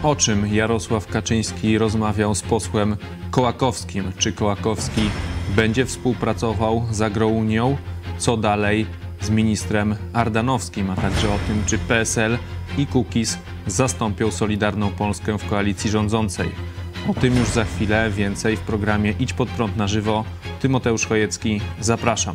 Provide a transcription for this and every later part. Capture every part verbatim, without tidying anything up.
O czym Jarosław Kaczyński rozmawiał z posłem Kołakowskim? Czy Kołakowski będzie współpracował z Agrounią? Co dalej z ministrem Ardanowskim? A także o tym, czy P S L i Kukiz zastąpią Solidarną Polskę w koalicji rządzącej. O tym już za chwilę, więcej w programie Idź Pod Prąd na żywo. Tymoteusz Chojecki, zapraszam.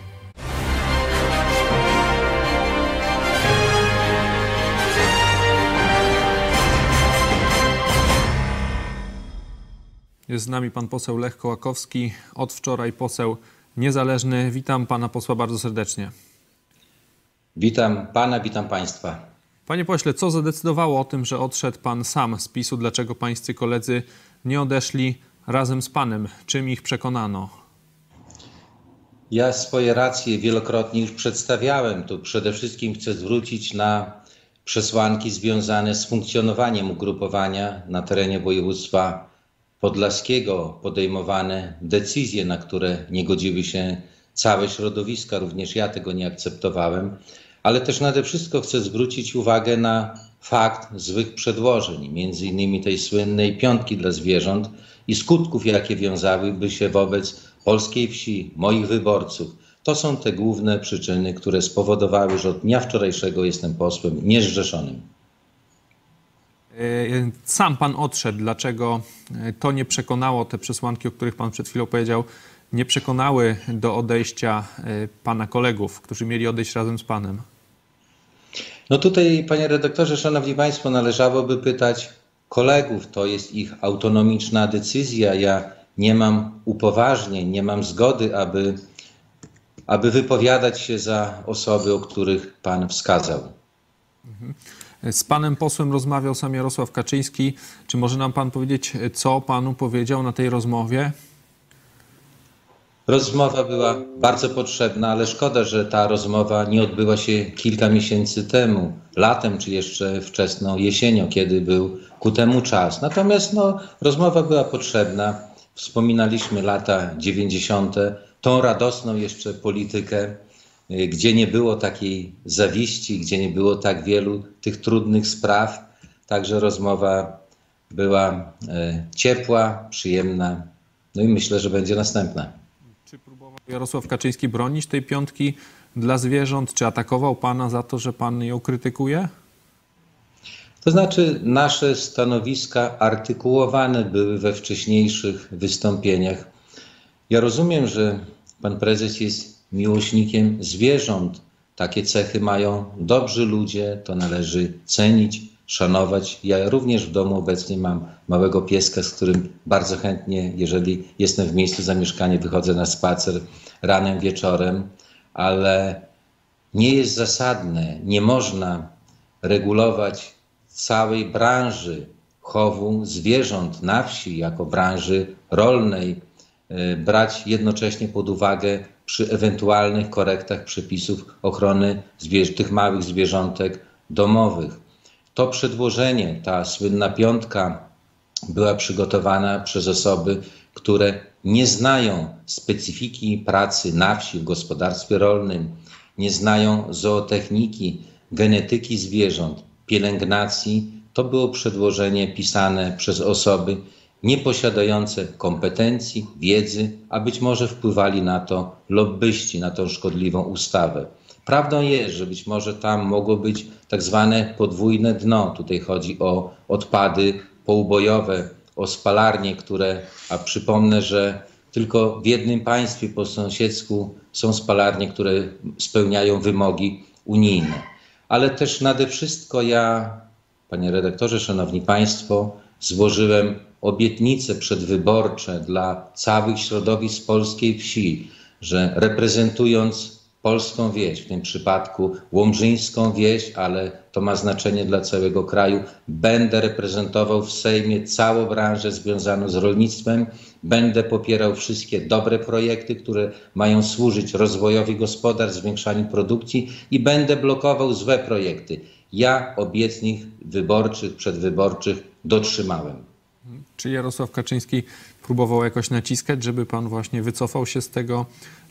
Jest z nami pan poseł Lech Kołakowski, od wczoraj poseł niezależny. Witam pana posła bardzo serdecznie. Witam pana, witam państwa. Panie pośle, co zadecydowało o tym, że odszedł pan sam z PiS-u? Dlaczego pańscy koledzy nie odeszli razem z panem? Czym ich przekonano? Ja swoje racje wielokrotnie już przedstawiałem. Tu przede wszystkim chcę zwrócić na przesłanki związane z funkcjonowaniem ugrupowania na terenie województwa podlaskiego, podejmowane decyzje, na które nie godziły się całe środowiska, również ja tego nie akceptowałem, ale też nade wszystko chcę zwrócić uwagę na fakt złych przedłożeń, między innymi tej słynnej piątki dla zwierząt i skutków, jakie wiązałyby się wobec polskiej wsi, moich wyborców. To są te główne przyczyny, które spowodowały, że od dnia wczorajszego jestem posłem niezrzeszonym. Sam pan odszedł. Dlaczego to nie przekonało, te przesłanki, o których pan przed chwilą powiedział, nie przekonały do odejścia pana kolegów, którzy mieli odejść razem z panem? No tutaj, panie redaktorze, szanowni państwo, należałoby pytać kolegów. To jest ich autonomiczna decyzja. Ja nie mam upoważnień, nie mam zgody, aby, aby wypowiadać się za osoby, o których pan wskazał. Mhm. Z panem posłem rozmawiał sam Jarosław Kaczyński. Czy może nam pan powiedzieć, co panu powiedział na tej rozmowie? Rozmowa była bardzo potrzebna, ale szkoda, że ta rozmowa nie odbyła się kilka miesięcy temu, latem czy jeszcze wczesną jesienią, kiedy był ku temu czas. Natomiast no, rozmowa była potrzebna. Wspominaliśmy lata dziewięćdziesiąte, tą radosną jeszcze politykę, gdzie nie było takiej zawiści, gdzie nie było tak wielu tych trudnych spraw. Także rozmowa była e, ciepła, przyjemna. No i myślę, że będzie następna. Czy próbował Jarosław Kaczyński bronić tej piątki dla zwierząt? Czy atakował pana za to, że pan ją krytykuje? To znaczy, nasze stanowiska artykułowane były we wcześniejszych wystąpieniach. Ja rozumiem, że pan prezes jest miłośnikiem zwierząt. Takie cechy mają dobrzy ludzie, to należy cenić, szanować. Ja również w domu obecnie mam małego pieska, z którym bardzo chętnie, jeżeli jestem w miejscu zamieszkania, wychodzę na spacer ranem, wieczorem, ale nie jest zasadne, nie można regulować całej branży chowu zwierząt na wsi jako branży rolnej, brać jednocześnie pod uwagę przy ewentualnych korektach przepisów ochrony zwierzę, tych małych zwierzątek domowych. To przedłożenie, ta słynna piątka była przygotowana przez osoby, które nie znają specyfiki pracy na wsi, w gospodarstwie rolnym, nie znają zootechniki, genetyki zwierząt, pielęgnacji. To było przedłożenie pisane przez osoby nieposiadające kompetencji, wiedzy, a być może wpływali na to lobbyści, na tą szkodliwą ustawę. Prawdą jest, że być może tam mogło być tak zwane podwójne dno. Tutaj chodzi o odpady poubojowe, o spalarnie, które, a przypomnę, że tylko w jednym państwie po sąsiedzku są spalarnie, które spełniają wymogi unijne. Ale też nade wszystko ja, panie redaktorze, szanowni państwo, złożyłem obietnice przedwyborcze dla całych środowisk polskiej wsi, że reprezentując polską wieś, w tym przypadku łomżyńską wieś, ale to ma znaczenie dla całego kraju, będę reprezentował w Sejmie całą branżę związaną z rolnictwem, będę popierał wszystkie dobre projekty, które mają służyć rozwojowi gospodarstw, zwiększaniu produkcji i będę blokował złe projekty. Ja obietnic wyborczych, przedwyborczych dotrzymałem. Czy Jarosław Kaczyński próbował jakoś naciskać, żeby pan właśnie wycofał się z tego,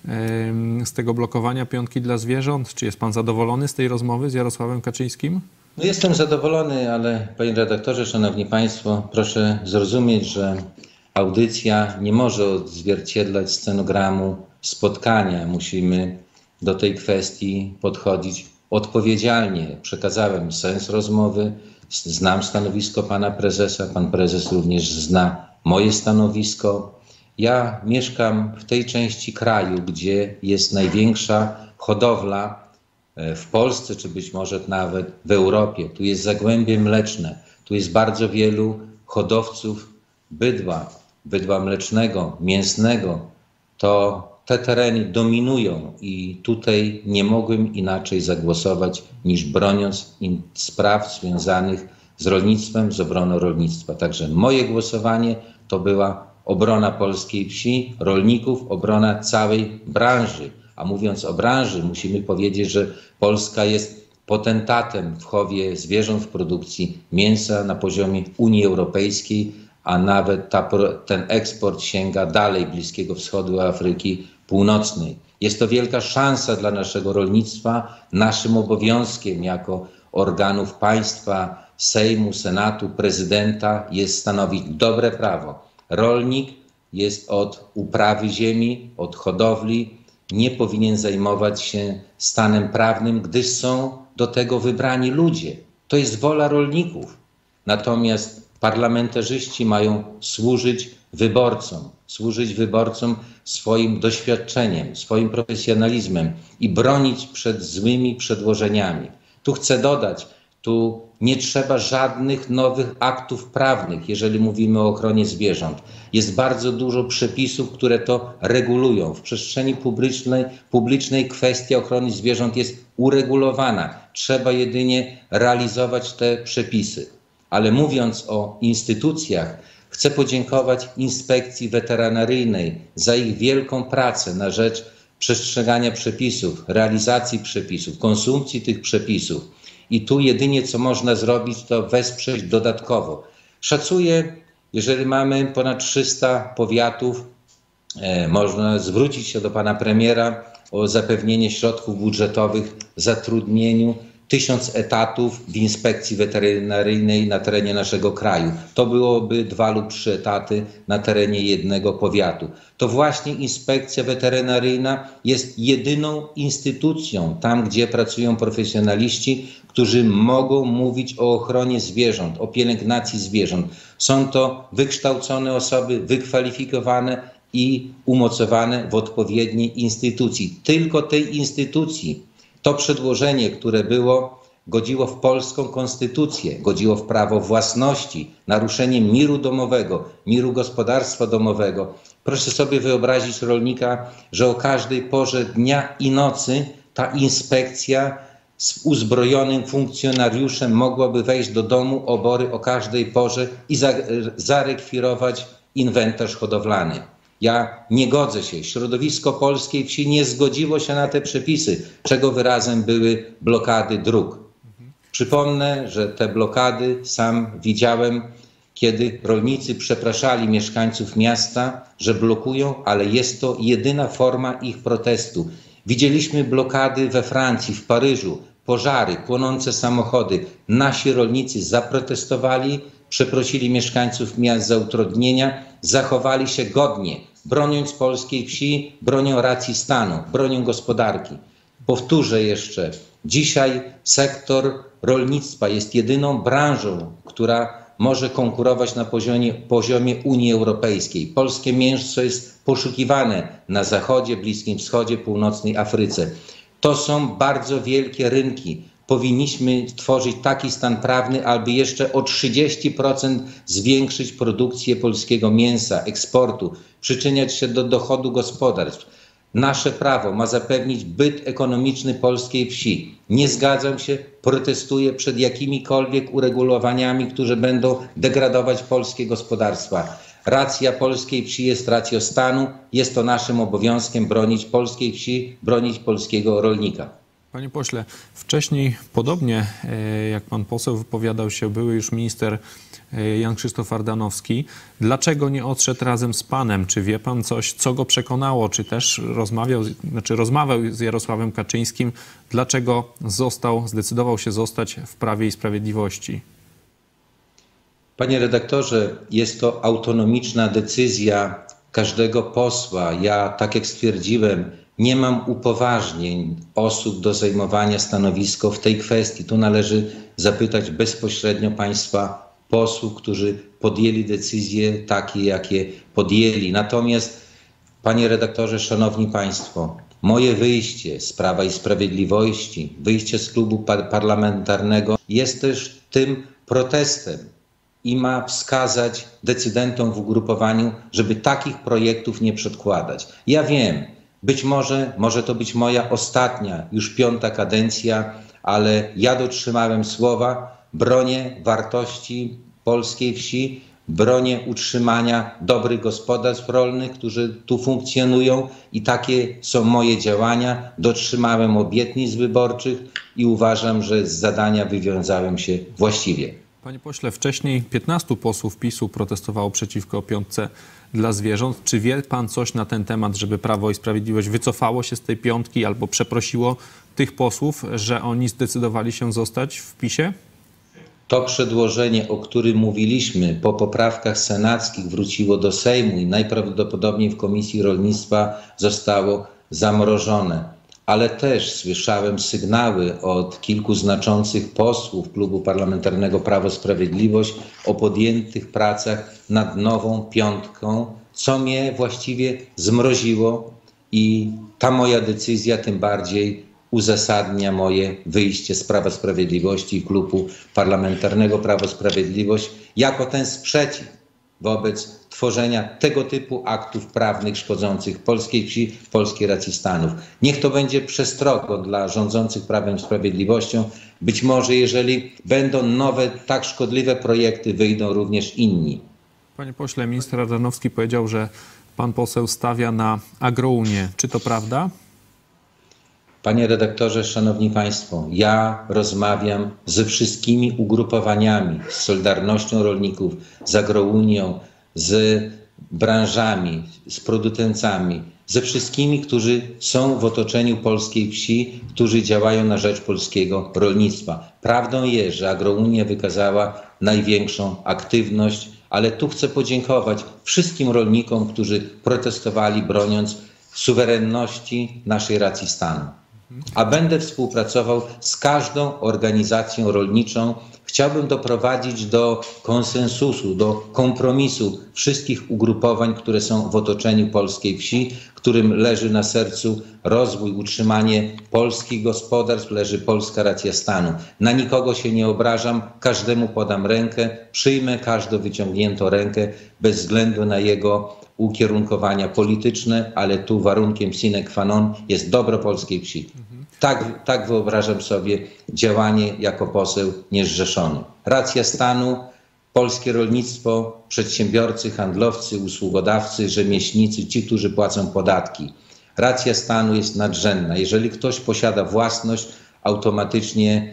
z tego blokowania piątki dla zwierząt? Czy jest pan zadowolony z tej rozmowy z Jarosławem Kaczyńskim? No jestem zadowolony, ale panie redaktorze, szanowni państwo, proszę zrozumieć, że audycja nie może odzwierciedlać scenogramu spotkania. Musimy do tej kwestii podchodzić odpowiedzialnie. Przekazałem sens rozmowy, znam stanowisko pana prezesa, pan prezes również zna moje stanowisko. Ja mieszkam w tej części kraju, gdzie jest największa hodowla w Polsce, czy być może nawet w Europie. Tu jest Zagłębie Mleczne, tu jest bardzo wielu hodowców bydła, bydła mlecznego, mięsnego. To te tereny dominują i tutaj nie mogłem inaczej zagłosować niż broniąc im spraw związanych z rolnictwem, z obroną rolnictwa. Także moje głosowanie to była obrona polskiej wsi, rolników, obrona całej branży. A mówiąc o branży, musimy powiedzieć, że Polska jest potentatem w chowie zwierząt, w produkcji mięsa na poziomie Unii Europejskiej, a nawet ta, ten eksport sięga dalej Bliskiego Wschodu, Afryki Północnej. Jest to wielka szansa dla naszego rolnictwa. Naszym obowiązkiem jako organów państwa, Sejmu, Senatu, prezydenta jest stanowić dobre prawo. Rolnik jest od uprawy ziemi, od hodowli, nie powinien zajmować się stanem prawnym, gdyż są do tego wybrani ludzie. To jest wola rolników. Natomiast parlamentarzyści mają służyć wyborcom, służyć wyborcom swoim doświadczeniem, swoim profesjonalizmem i bronić przed złymi przedłożeniami. Tu chcę dodać, tu nie trzeba żadnych nowych aktów prawnych, jeżeli mówimy o ochronie zwierząt. Jest bardzo dużo przepisów, które to regulują. W przestrzeni publicznej, publicznej kwestia ochrony zwierząt jest uregulowana. Trzeba jedynie realizować te przepisy. Ale mówiąc o instytucjach, chcę podziękować Inspekcji Weterynaryjnej za ich wielką pracę na rzecz przestrzegania przepisów, realizacji przepisów, konsumpcji tych przepisów. I tu jedynie co można zrobić, to wesprzeć dodatkowo. Szacuję, jeżeli mamy ponad trzysta powiatów, e, można zwrócić się do pana premiera o zapewnienie środków budżetowych w zatrudnieniu tysiąc etatów w Inspekcji Weterynaryjnej na terenie naszego kraju. To byłoby dwa lub trzy etaty na terenie jednego powiatu. To właśnie Inspekcja Weterynaryjna jest jedyną instytucją tam, gdzie pracują profesjonaliści, którzy mogą mówić o ochronie zwierząt, o pielęgnacji zwierząt. Są to wykształcone osoby, wykwalifikowane i umocowane w odpowiedniej instytucji. Tylko tej instytucji to przedłożenie, które było, godziło w polską konstytucję, godziło w prawo własności, naruszenie miru domowego, miru gospodarstwa domowego. Proszę sobie wyobrazić rolnika, że o każdej porze dnia i nocy ta inspekcja z uzbrojonym funkcjonariuszem mogłaby wejść do domu obory o każdej porze i za, zarekwirować inwentarz hodowlany. Ja nie godzę się, środowisko polskiej wsi nie zgodziło się na te przepisy, czego wyrazem były blokady dróg. Przypomnę, że te blokady sam widziałem, kiedy rolnicy przepraszali mieszkańców miasta, że blokują, ale jest to jedyna forma ich protestu. Widzieliśmy blokady we Francji, w Paryżu, pożary, płonące samochody. Nasi rolnicy zaprotestowali, przeprosili mieszkańców miast za utrudnienia, zachowali się godnie, broniąc polskiej wsi, bronią racji stanu, bronią gospodarki. Powtórzę jeszcze, dzisiaj sektor rolnictwa jest jedyną branżą, która może konkurować na poziomie, poziomie Unii Europejskiej. Polskie mięso jest poszukiwane na Zachodzie, Bliskim Wschodzie, Północnej Afryce. To są bardzo wielkie rynki. Powinniśmy tworzyć taki stan prawny, aby jeszcze o trzydzieści procent zwiększyć produkcję polskiego mięsa, eksportu, przyczyniać się do dochodu gospodarstw. Nasze prawo ma zapewnić byt ekonomiczny polskiej wsi. Nie zgadzam się, protestuję przed jakimikolwiek uregulowaniami, które będą degradować polskie gospodarstwa. Racja polskiej wsi jest racją stanu. Jest to naszym obowiązkiem bronić polskiej wsi, bronić polskiego rolnika. Panie pośle, wcześniej podobnie jak pan poseł wypowiadał się były już minister Jan Krzysztof Ardanowski. Dlaczego nie odszedł razem z panem? Czy wie pan coś, co go przekonało? Czy też rozmawiał, znaczy rozmawiał z Jarosławem Kaczyńskim? Dlaczego został, zdecydował się zostać w Prawie i Sprawiedliwości? Panie redaktorze, jest to autonomiczna decyzja każdego posła. Ja, tak jak stwierdziłem, nie mam upoważnień osób do zajmowania stanowiska w tej kwestii. Tu należy zapytać bezpośrednio państwa posłów, którzy podjęli decyzje takie, jakie podjęli. Natomiast, panie redaktorze, szanowni państwo, moje wyjście z Prawa i Sprawiedliwości, wyjście z klubu par parlamentarnego jest też tym protestem i ma wskazać decydentom w ugrupowaniu, żeby takich projektów nie przedkładać. Ja wiem, być może, może to być moja ostatnia, już piąta kadencja, ale ja dotrzymałem słowa, bronię wartości polskiej wsi, bronię utrzymania dobrych gospodarstw rolnych, którzy tu funkcjonują i takie są moje działania. Dotrzymałem obietnic wyborczych i uważam, że z zadania wywiązałem się właściwie. Panie pośle, wcześniej piętnastu posłów PiSu protestowało przeciwko piątce dla zwierząt. Czy wie pan coś na ten temat, żeby Prawo i Sprawiedliwość wycofało się z tej piątki albo przeprosiło tych posłów, że oni zdecydowali się zostać w PiSie? To przedłożenie, o którym mówiliśmy, po poprawkach senackich wróciło do Sejmu i najprawdopodobniej w Komisji Rolnictwa zostało zamrożone. Ale też słyszałem sygnały od kilku znaczących posłów Klubu Parlamentarnego Prawo i Sprawiedliwość o podjętych pracach nad nową piątką, co mnie właściwie zmroziło i ta moja decyzja tym bardziej uzasadnia moje wyjście z Prawa i Sprawiedliwości i Klubu Parlamentarnego Prawo i Sprawiedliwość jako ten sprzeciw wobec tworzenia tego typu aktów prawnych szkodzących polskiej wsi, polskiej racji stanów. Niech to będzie przestrogą dla rządzących Prawem i Sprawiedliwością. Być może jeżeli będą nowe, tak szkodliwe projekty, wyjdą również inni. Panie pośle, minister Ardanowski powiedział, że pan poseł stawia na Agrounię. Czy to prawda? Panie redaktorze, szanowni państwo, ja rozmawiam ze wszystkimi ugrupowaniami, z Solidarnością Rolników, z Agrounią, z branżami, z producentami, ze wszystkimi, którzy są w otoczeniu polskiej wsi, którzy działają na rzecz polskiego rolnictwa. Prawdą jest, że Agrounia wykazała największą aktywność, ale tu chcę podziękować wszystkim rolnikom, którzy protestowali, broniąc suwerenności naszej racji stanu. A będę współpracował z każdą organizacją rolniczą. Chciałbym doprowadzić do konsensusu, do kompromisu wszystkich ugrupowań, które są w otoczeniu polskiej wsi, którym leży na sercu rozwój, utrzymanie polskich gospodarstw, leży polska racja stanu. Na nikogo się nie obrażam, każdemu podam rękę, przyjmę każdą wyciągniętą rękę bez względu na jego ukierunkowania polityczne, ale tu warunkiem sine qua non jest dobro polskiej wsi. Tak, tak wyobrażam sobie działanie jako poseł niezrzeszony. Racja stanu, polskie rolnictwo, przedsiębiorcy, handlowcy, usługodawcy, rzemieślnicy, ci, którzy płacą podatki. Racja stanu jest nadrzędna. Jeżeli ktoś posiada własność, automatycznie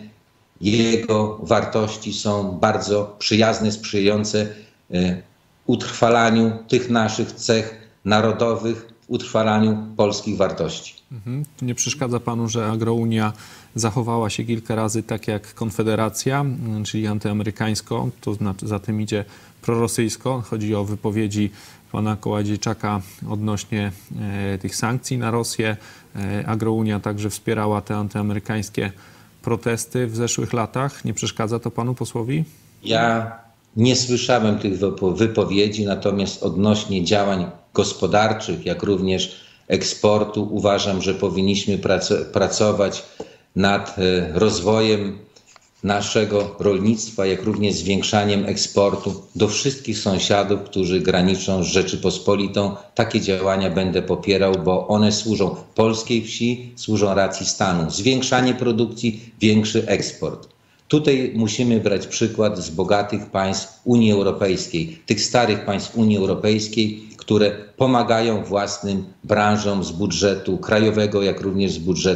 jego wartości są bardzo przyjazne, sprzyjające y, utrwalaniu tych naszych cech narodowych, utrwalaniu polskich wartości. Mhm. Nie przeszkadza panu, że Agrounia zachowała się kilka razy tak jak Konfederacja, czyli antyamerykańsko, to znaczy za tym idzie prorosyjsko. Chodzi o wypowiedzi pana Kołodziejczaka odnośnie e, tych sankcji na Rosję. E, Agrounia także wspierała te antyamerykańskie protesty w zeszłych latach. Nie przeszkadza to panu posłowi? Ja nie słyszałem tych wypowiedzi, natomiast odnośnie działań gospodarczych, jak również eksportu, uważam, że powinniśmy prac- pracować nad rozwojem naszego rolnictwa, jak również zwiększaniem eksportu do wszystkich sąsiadów, którzy graniczą z Rzeczypospolitą. Takie działania będę popierał, bo one służą polskiej wsi, służą racji stanu. Zwiększanie produkcji, większy eksport. Tutaj musimy brać przykład z bogatych państw Unii Europejskiej, tych starych państw Unii Europejskiej, które pomagają własnym branżom z budżetu krajowego, jak również z budżetu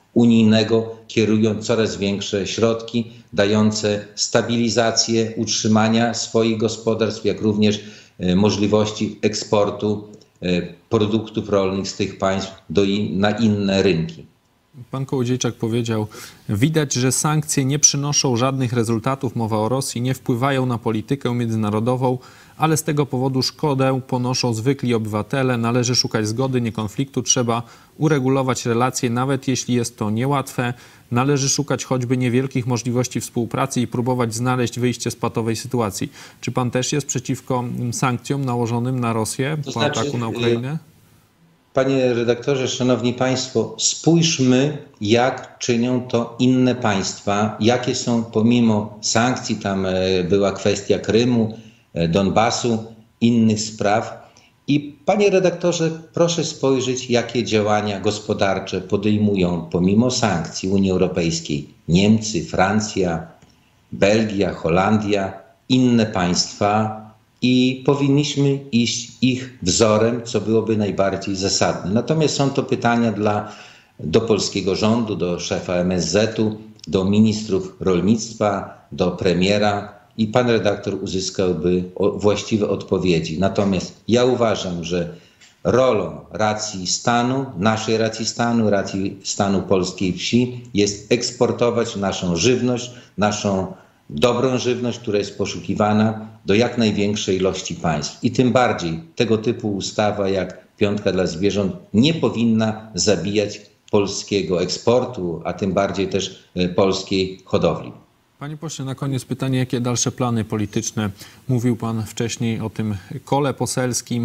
unijnego kierują coraz większe środki dające stabilizację utrzymania swoich gospodarstw, jak również możliwości eksportu produktów rolnych z tych państw do in, na inne rynki. Pan Kołodziejczak powiedział, widać, że sankcje nie przynoszą żadnych rezultatów, mowa o Rosji, nie wpływają na politykę międzynarodową, ale z tego powodu szkodę ponoszą zwykli obywatele. Należy szukać zgody, nie konfliktu. Trzeba uregulować relacje, nawet jeśli jest to niełatwe. Należy szukać choćby niewielkich możliwości współpracy i próbować znaleźć wyjście z patowej sytuacji. Czy pan też jest przeciwko sankcjom nałożonym na Rosję to po znaczy, ataku na Ukrainę? Panie redaktorze, szanowni państwo, spójrzmy, jak czynią to inne państwa, jakie są pomimo sankcji, tam była kwestia Krymu, Donbasu, innych spraw. I panie redaktorze, proszę spojrzeć, jakie działania gospodarcze podejmują pomimo sankcji Unii Europejskiej Niemcy, Francja, Belgia, Holandia, inne państwa i powinniśmy iść ich wzorem, co byłoby najbardziej zasadne. Natomiast są to pytania dla, do polskiego rządu, do szefa M S Z-u, do ministrów rolnictwa, do premiera i pan redaktor uzyskałby właściwe odpowiedzi. Natomiast ja uważam, że rolą racji stanu, naszej racji stanu, racji stanu polskiej wsi jest eksportować naszą żywność, naszą dobrą żywność, która jest poszukiwana do jak największej ilości państw. I tym bardziej tego typu ustawa jak Piątka dla zwierząt nie powinna zabijać polskiego eksportu, a tym bardziej też polskiej hodowli. Panie pośle, na koniec pytanie, jakie dalsze plany polityczne? Mówił pan wcześniej o tym kole poselskim.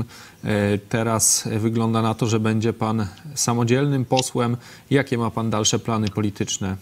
Teraz wygląda na to, że będzie pan samodzielnym posłem. Jakie ma pan dalsze plany polityczne?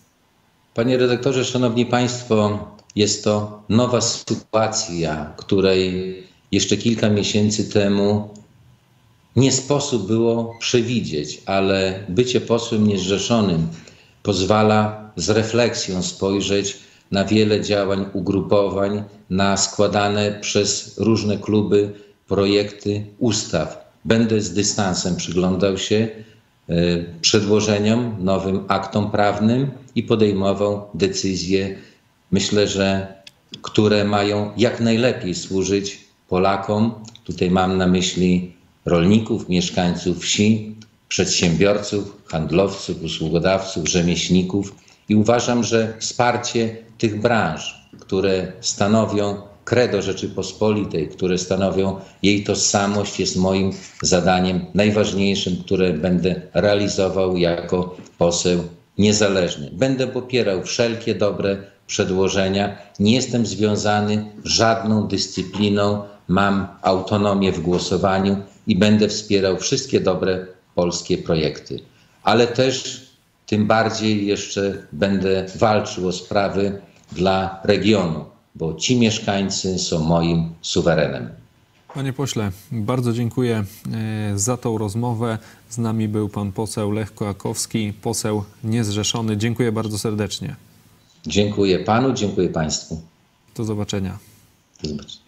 Panie redaktorze, szanowni państwo, jest to nowa sytuacja, której jeszcze kilka miesięcy temu nie sposób było przewidzieć, ale bycie posłem niezrzeszonym pozwala z refleksją spojrzeć na wiele działań ugrupowań, na składane przez różne kluby projekty ustaw. Będę z dystansem przyglądał się przedłożeniom, nowym aktom prawnym i podejmował decyzje, myślę, że które mają jak najlepiej służyć Polakom. Tutaj mam na myśli rolników, mieszkańców wsi, przedsiębiorców, handlowców, usługodawców, rzemieślników i uważam, że wsparcie tych branż, które stanowią credo Rzeczypospolitej, które stanowią jej tożsamość, jest moim zadaniem najważniejszym, które będę realizował jako poseł niezależny. Będę popierał wszelkie dobre przedłożenia. Nie jestem związany żadną dyscypliną, mam autonomię w głosowaniu i będę wspierał wszystkie dobre polskie projekty. Ale też tym bardziej jeszcze będę walczył o sprawy dla regionu, bo ci mieszkańcy są moim suwerenem. Panie pośle, bardzo dziękuję za tą rozmowę. Z nami był pan poseł Lech Kołakowski, poseł niezrzeszony. Dziękuję bardzo serdecznie. Dziękuję panu, dziękuję państwu. Do zobaczenia. Do zobaczenia.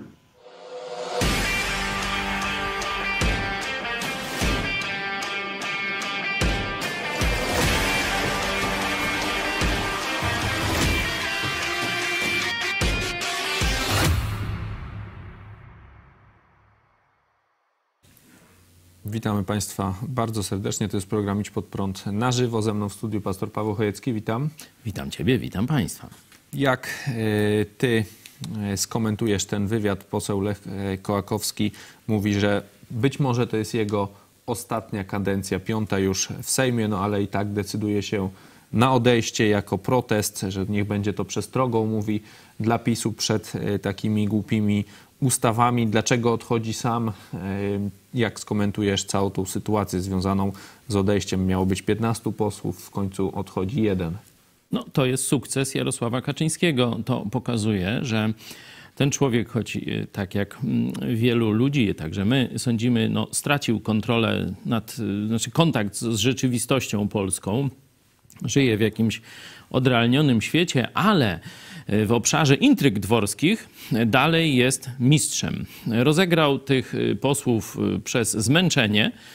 Witamy państwa bardzo serdecznie. To jest program Idź Pod Prąd na żywo. Ze mną w studiu pastor Paweł Chojecki. Witam. Witam ciebie, witam państwa. Jak y, ty y, skomentujesz ten wywiad? Poseł Lech y, Kołakowski mówi, że być może to jest jego ostatnia kadencja, piąta już w Sejmie, no ale i tak decyduje się na odejście jako protest, że niech będzie to przestrogą, mówi, dla PiSu przed y, takimi głupimi ustawami. Dlaczego odchodzi sam? Jak skomentujesz całą tą sytuację związaną z odejściem? Miało być piętnastu posłów, w końcu odchodzi jeden. No, to jest sukces Jarosława Kaczyńskiego. To pokazuje, że ten człowiek, choć tak jak wielu ludzi, także my sądzimy, no, stracił kontrolę nad, znaczy kontakt z rzeczywistością polską, żyje w jakimś odrealnionym świecie, ale w obszarze intryg dworskich dalej jest mistrzem. Rozegrał tych posłów przez zmęczenie,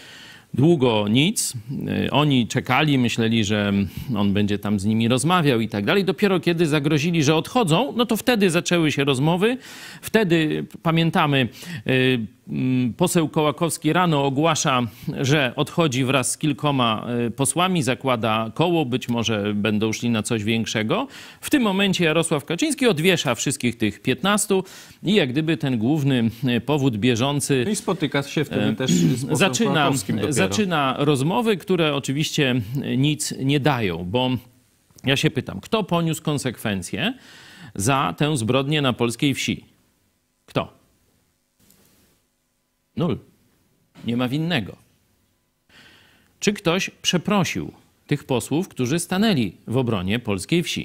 Długo nic. Oni czekali, myśleli, że on będzie tam z nimi rozmawiał i tak dalej. Dopiero kiedy zagrozili, że odchodzą, no to wtedy zaczęły się rozmowy. Wtedy, pamiętamy, poseł Kołakowski rano ogłasza, że odchodzi wraz z kilkoma posłami, zakłada koło, być może będą szli na coś większego. W tym momencie Jarosław Kaczyński odwiesza wszystkich tych piętnastu i jak gdyby ten główny powód bieżący... I spotyka się wtedy też z posłem zaczyna, Kołakowskim dopiero. zaczyna rozmowy, które oczywiście nic nie dają, bo ja się pytam, kto poniósł konsekwencje za tę zbrodnię na polskiej wsi? Kto? Nul. Nie ma winnego. Czy ktoś przeprosił tych posłów, którzy stanęli w obronie polskiej wsi?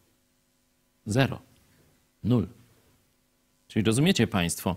Zero. Nul. Czyli rozumiecie państwo,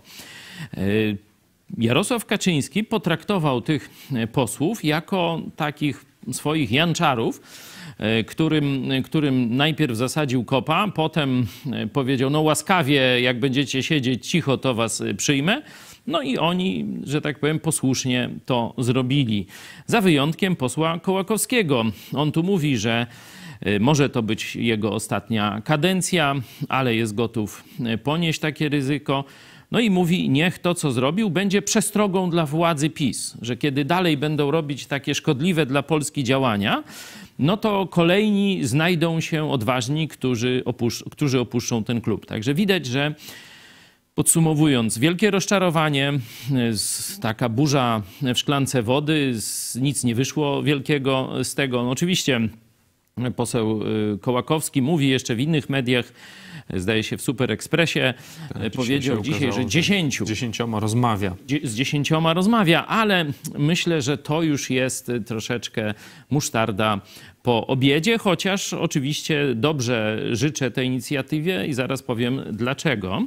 Jarosław Kaczyński potraktował tych posłów jako takich swoich janczarów, którym, którym najpierw zasadził kopa, potem powiedział, no łaskawie, jak będziecie siedzieć cicho, to was przyjmę. No i oni, że tak powiem, posłusznie to zrobili. Za wyjątkiem posła Kołakowskiego. On tu mówi, że może to być jego ostatnia kadencja, ale jest gotów ponieść takie ryzyko. No i mówi, niech to, co zrobił, będzie przestrogą dla władzy PiS, że kiedy dalej będą robić takie szkodliwe dla Polski działania, no to kolejni znajdą się odważni, którzy, opusz- którzy opuszczą ten klub. Także widać, że podsumowując, wielkie rozczarowanie, taka burza w szklance wody, nic nie wyszło wielkiego z tego. No oczywiście poseł Kołakowski mówi jeszcze w innych mediach, zdaje się w Super Expressie, tak, powiedział dzisiaj, dzisiaj że dziesięciu. Dziesięcioma rozmawia. Z dziesięcioma rozmawia, ale myślę, że to już jest troszeczkę musztarda po obiedzie, chociaż oczywiście dobrze życzę tej inicjatywie i zaraz powiem dlaczego.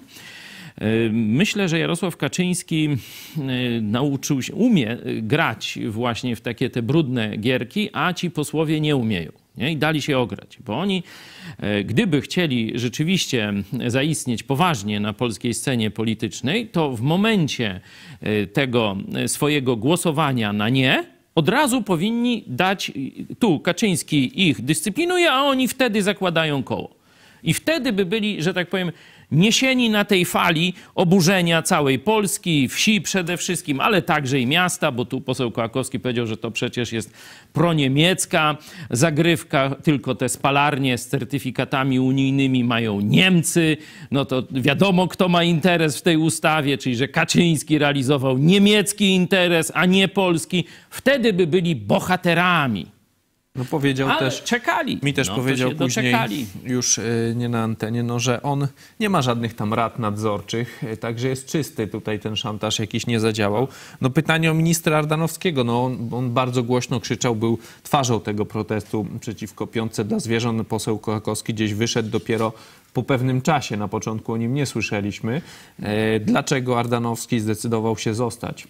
Myślę, że Jarosław Kaczyński nauczył się, umie grać właśnie w takie te brudne gierki, a ci posłowie nie umieją. Nie? I dali się ograć, bo oni, gdyby chcieli rzeczywiście zaistnieć poważnie na polskiej scenie politycznej, to w momencie tego swojego głosowania na nie, od razu powinni dać, tu Kaczyński ich dyscyplinuje, a oni wtedy zakładają koło. I wtedy by byli, że tak powiem, niesieni na tej fali oburzenia całej Polski, wsi przede wszystkim, ale także i miasta, bo tu poseł Kołakowski powiedział, że to przecież jest proniemiecka zagrywka, tylko te spalarnie z certyfikatami unijnymi mają Niemcy, no to wiadomo, kto ma interes w tej ustawie, czyli że Kaczyński realizował niemiecki interes, a nie polski. Wtedy by byli bohaterami. No powiedział Ale też, czekali. mi też no, powiedział później, doczekali. już y, nie na antenie, no, że on nie ma żadnych tam rad nadzorczych, y, także jest czysty, tutaj ten szantaż jakiś nie zadziałał. No pytanie o ministra Ardanowskiego, no on, on bardzo głośno krzyczał, był twarzą tego protestu przeciwko piątce dla zwierząt. Poseł Kołakowski gdzieś wyszedł dopiero po pewnym czasie, na początku o nim nie słyszeliśmy. Y, dlaczego Ardanowski zdecydował się zostać?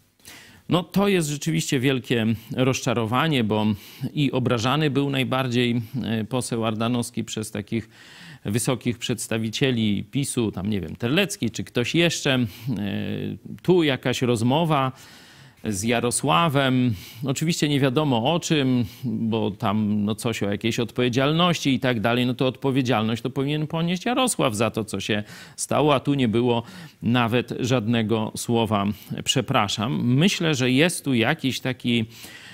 No to jest rzeczywiście wielkie rozczarowanie, bo i obrażany był najbardziej poseł Ardanowski przez takich wysokich przedstawicieli PiSu, tam nie wiem, Terlecki czy ktoś jeszcze. Tu jakaś rozmowa z Jarosławem, oczywiście nie wiadomo o czym, bo tam no coś o jakiejś odpowiedzialności i tak dalej, no to odpowiedzialność to powinien ponieść Jarosław za to, co się stało, a tu nie było nawet żadnego słowa przepraszam. Myślę, że jest tu jakiś taki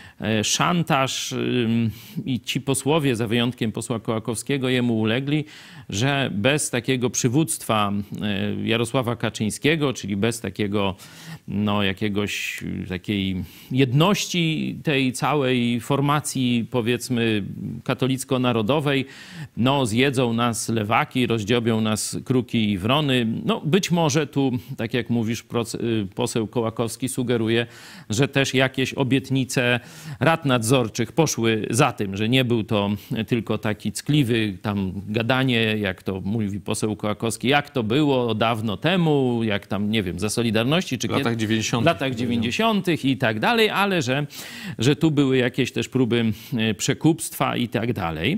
szantaż i ci posłowie, za wyjątkiem posła Kołakowskiego, jemu ulegli, że bez takiego przywództwa Jarosława Kaczyńskiego, czyli bez takiego no, jakiegoś takiej jedności tej całej formacji, powiedzmy, katolicko-narodowej, no zjedzą nas lewaki, rozdziobią nas kruki i wrony. No być może tu, tak jak mówisz, poseł Kołakowski sugeruje, że też jakieś obietnice rad nadzorczych poszły za tym, że nie był to tylko taki ckliwy tam gadanie, jak to mówi poseł Kołakowski, jak to było dawno temu, jak tam, nie wiem, za Solidarności, czy w latach dziewięćdziesiątych. W latach dziewięćdziesiątych i tak dalej, ale że, że tu były jakieś też próby przekupstwa i tak dalej.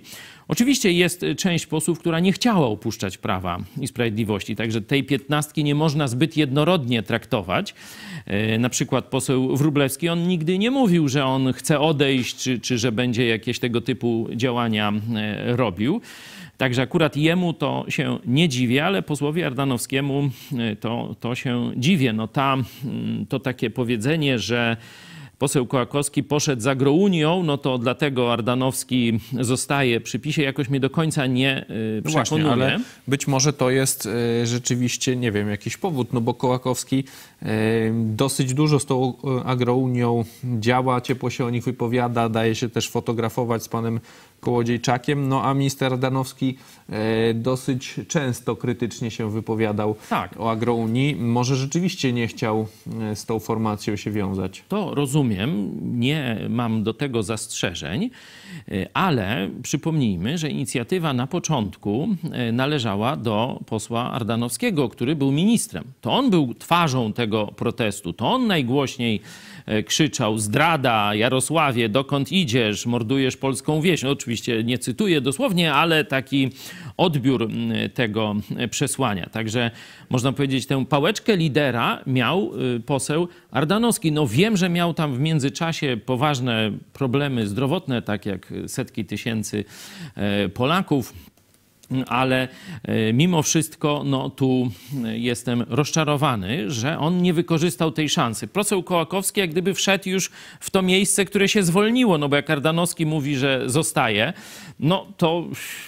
Oczywiście jest część posłów, która nie chciała opuszczać Prawa i Sprawiedliwości, także tej piętnastki nie można zbyt jednorodnie traktować. Na przykład poseł Wróblewski, on nigdy nie mówił, że on chce odejść, czy, czy że będzie jakieś tego typu działania robił. Także akurat jemu to się nie dziwię, ale posłowi Ardanowskiemu to, to się dziwię. No ta, to takie powiedzenie, że poseł Kołakowski poszedł za agrounią, no to dlatego Ardanowski zostaje przy PiSie, jakoś mnie do końca nie no przekonuje. Właśnie, ale być może to jest y, rzeczywiście, nie wiem, jakiś powód, no bo Kołakowski y, dosyć dużo z tą agrounią działa, ciepło się o nich wypowiada, daje się też fotografować z panem Kołodziejczakiem, no a minister Ardanowski y, dosyć często krytycznie się wypowiadał tak. o agrounii. Może rzeczywiście nie chciał y, z tą formacją się wiązać. To rozumiem, nie mam do tego zastrzeżeń, ale przypomnijmy, że inicjatywa na początku należała do posła Ardanowskiego, który był ministrem. To on był twarzą tego protestu, to on najgłośniej krzyczał: zdrada, Jarosławie, dokąd idziesz, mordujesz polską wieś. No, oczywiście nie cytuję dosłownie, ale taki odbiór tego przesłania. Także można powiedzieć, tę pałeczkę lidera miał poseł Ardanowski. No wiem, że miał tam w międzyczasie poważne problemy zdrowotne, tak jak setki tysięcy Polaków. Ale mimo wszystko no, tu jestem rozczarowany, że on nie wykorzystał tej szansy. Poseł Kołakowski jak gdyby wszedł już w to miejsce, które się zwolniło, no bo jak Ardanowski mówi, że zostaje, no to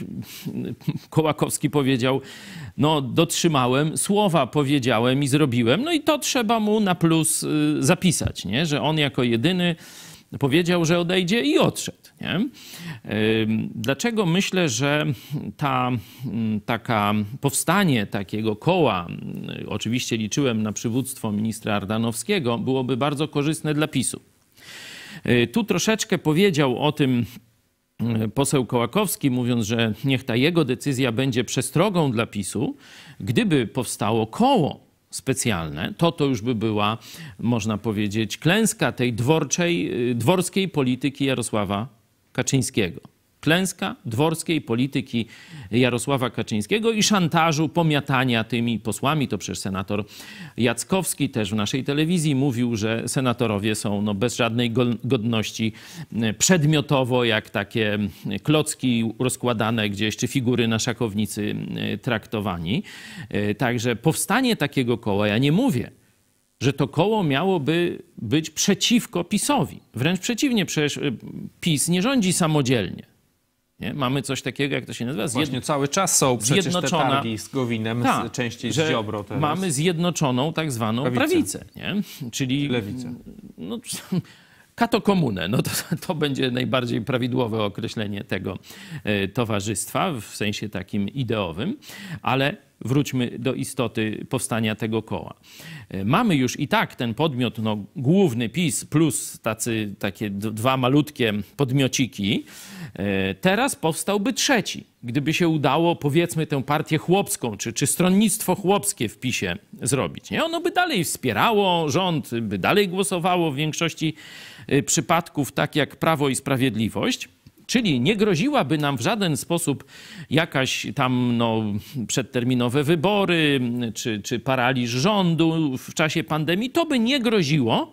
Kołakowski powiedział: no dotrzymałem, słowa powiedziałem i zrobiłem, no i to trzeba mu na plus zapisać, nie? Że on jako jedyny powiedział, że odejdzie i odszedł. Nie? Dlaczego myślę, że ta taka powstanie takiego koła, oczywiście liczyłem na przywództwo ministra Ardanowskiego, byłoby bardzo korzystne dla PiSu. Tu troszeczkę powiedział o tym poseł Kołakowski, mówiąc, że niech ta jego decyzja będzie przestrogą dla PiSu. Gdyby powstało koło specjalne, to to już by była, można powiedzieć, klęska tej dworczej, dworskiej polityki Jarosława Kaczyńskiego. Klęska dworskiej polityki Jarosława Kaczyńskiego i szantażu, pomiatania tymi posłami. To przecież senator Jackowski też w naszej telewizji mówił, że senatorowie są no, bez żadnej godności przedmiotowo, jak takie klocki rozkładane gdzieś, czy figury na szachownicy traktowani. Także powstanie takiego koła, ja nie mówię, że to koło miałoby być przeciwko PiS-owi. Wręcz przeciwnie, przecież PiS nie rządzi samodzielnie. Nie? Mamy coś takiego, jak to się nazywa? Właśnie cały czas są przecież te targi z Gowinem, ta, częściej z że Ziobro teraz. Mamy zjednoczoną tak zwaną prawicę, prawicę, nie? Czyli lewicę. No, katokomunę. No to, to będzie najbardziej prawidłowe określenie tego y, towarzystwa w sensie takim ideowym, ale wróćmy do istoty powstania tego koła. Mamy już i tak ten podmiot, no, główny PiS plus tacy, takie dwa malutkie podmiociki. Teraz powstałby trzeci. Gdyby się udało, powiedzmy, tę partię chłopską, czy, czy stronnictwo chłopskie w PiSie zrobić. Nie? Ono by dalej wspierało rząd, by dalej głosowało w większości przypadków tak jak Prawo i Sprawiedliwość. Czyli nie groziłaby nam w żaden sposób jakaś tam no, przedterminowe wybory czy, czy paraliż rządu w czasie pandemii. To by nie groziło,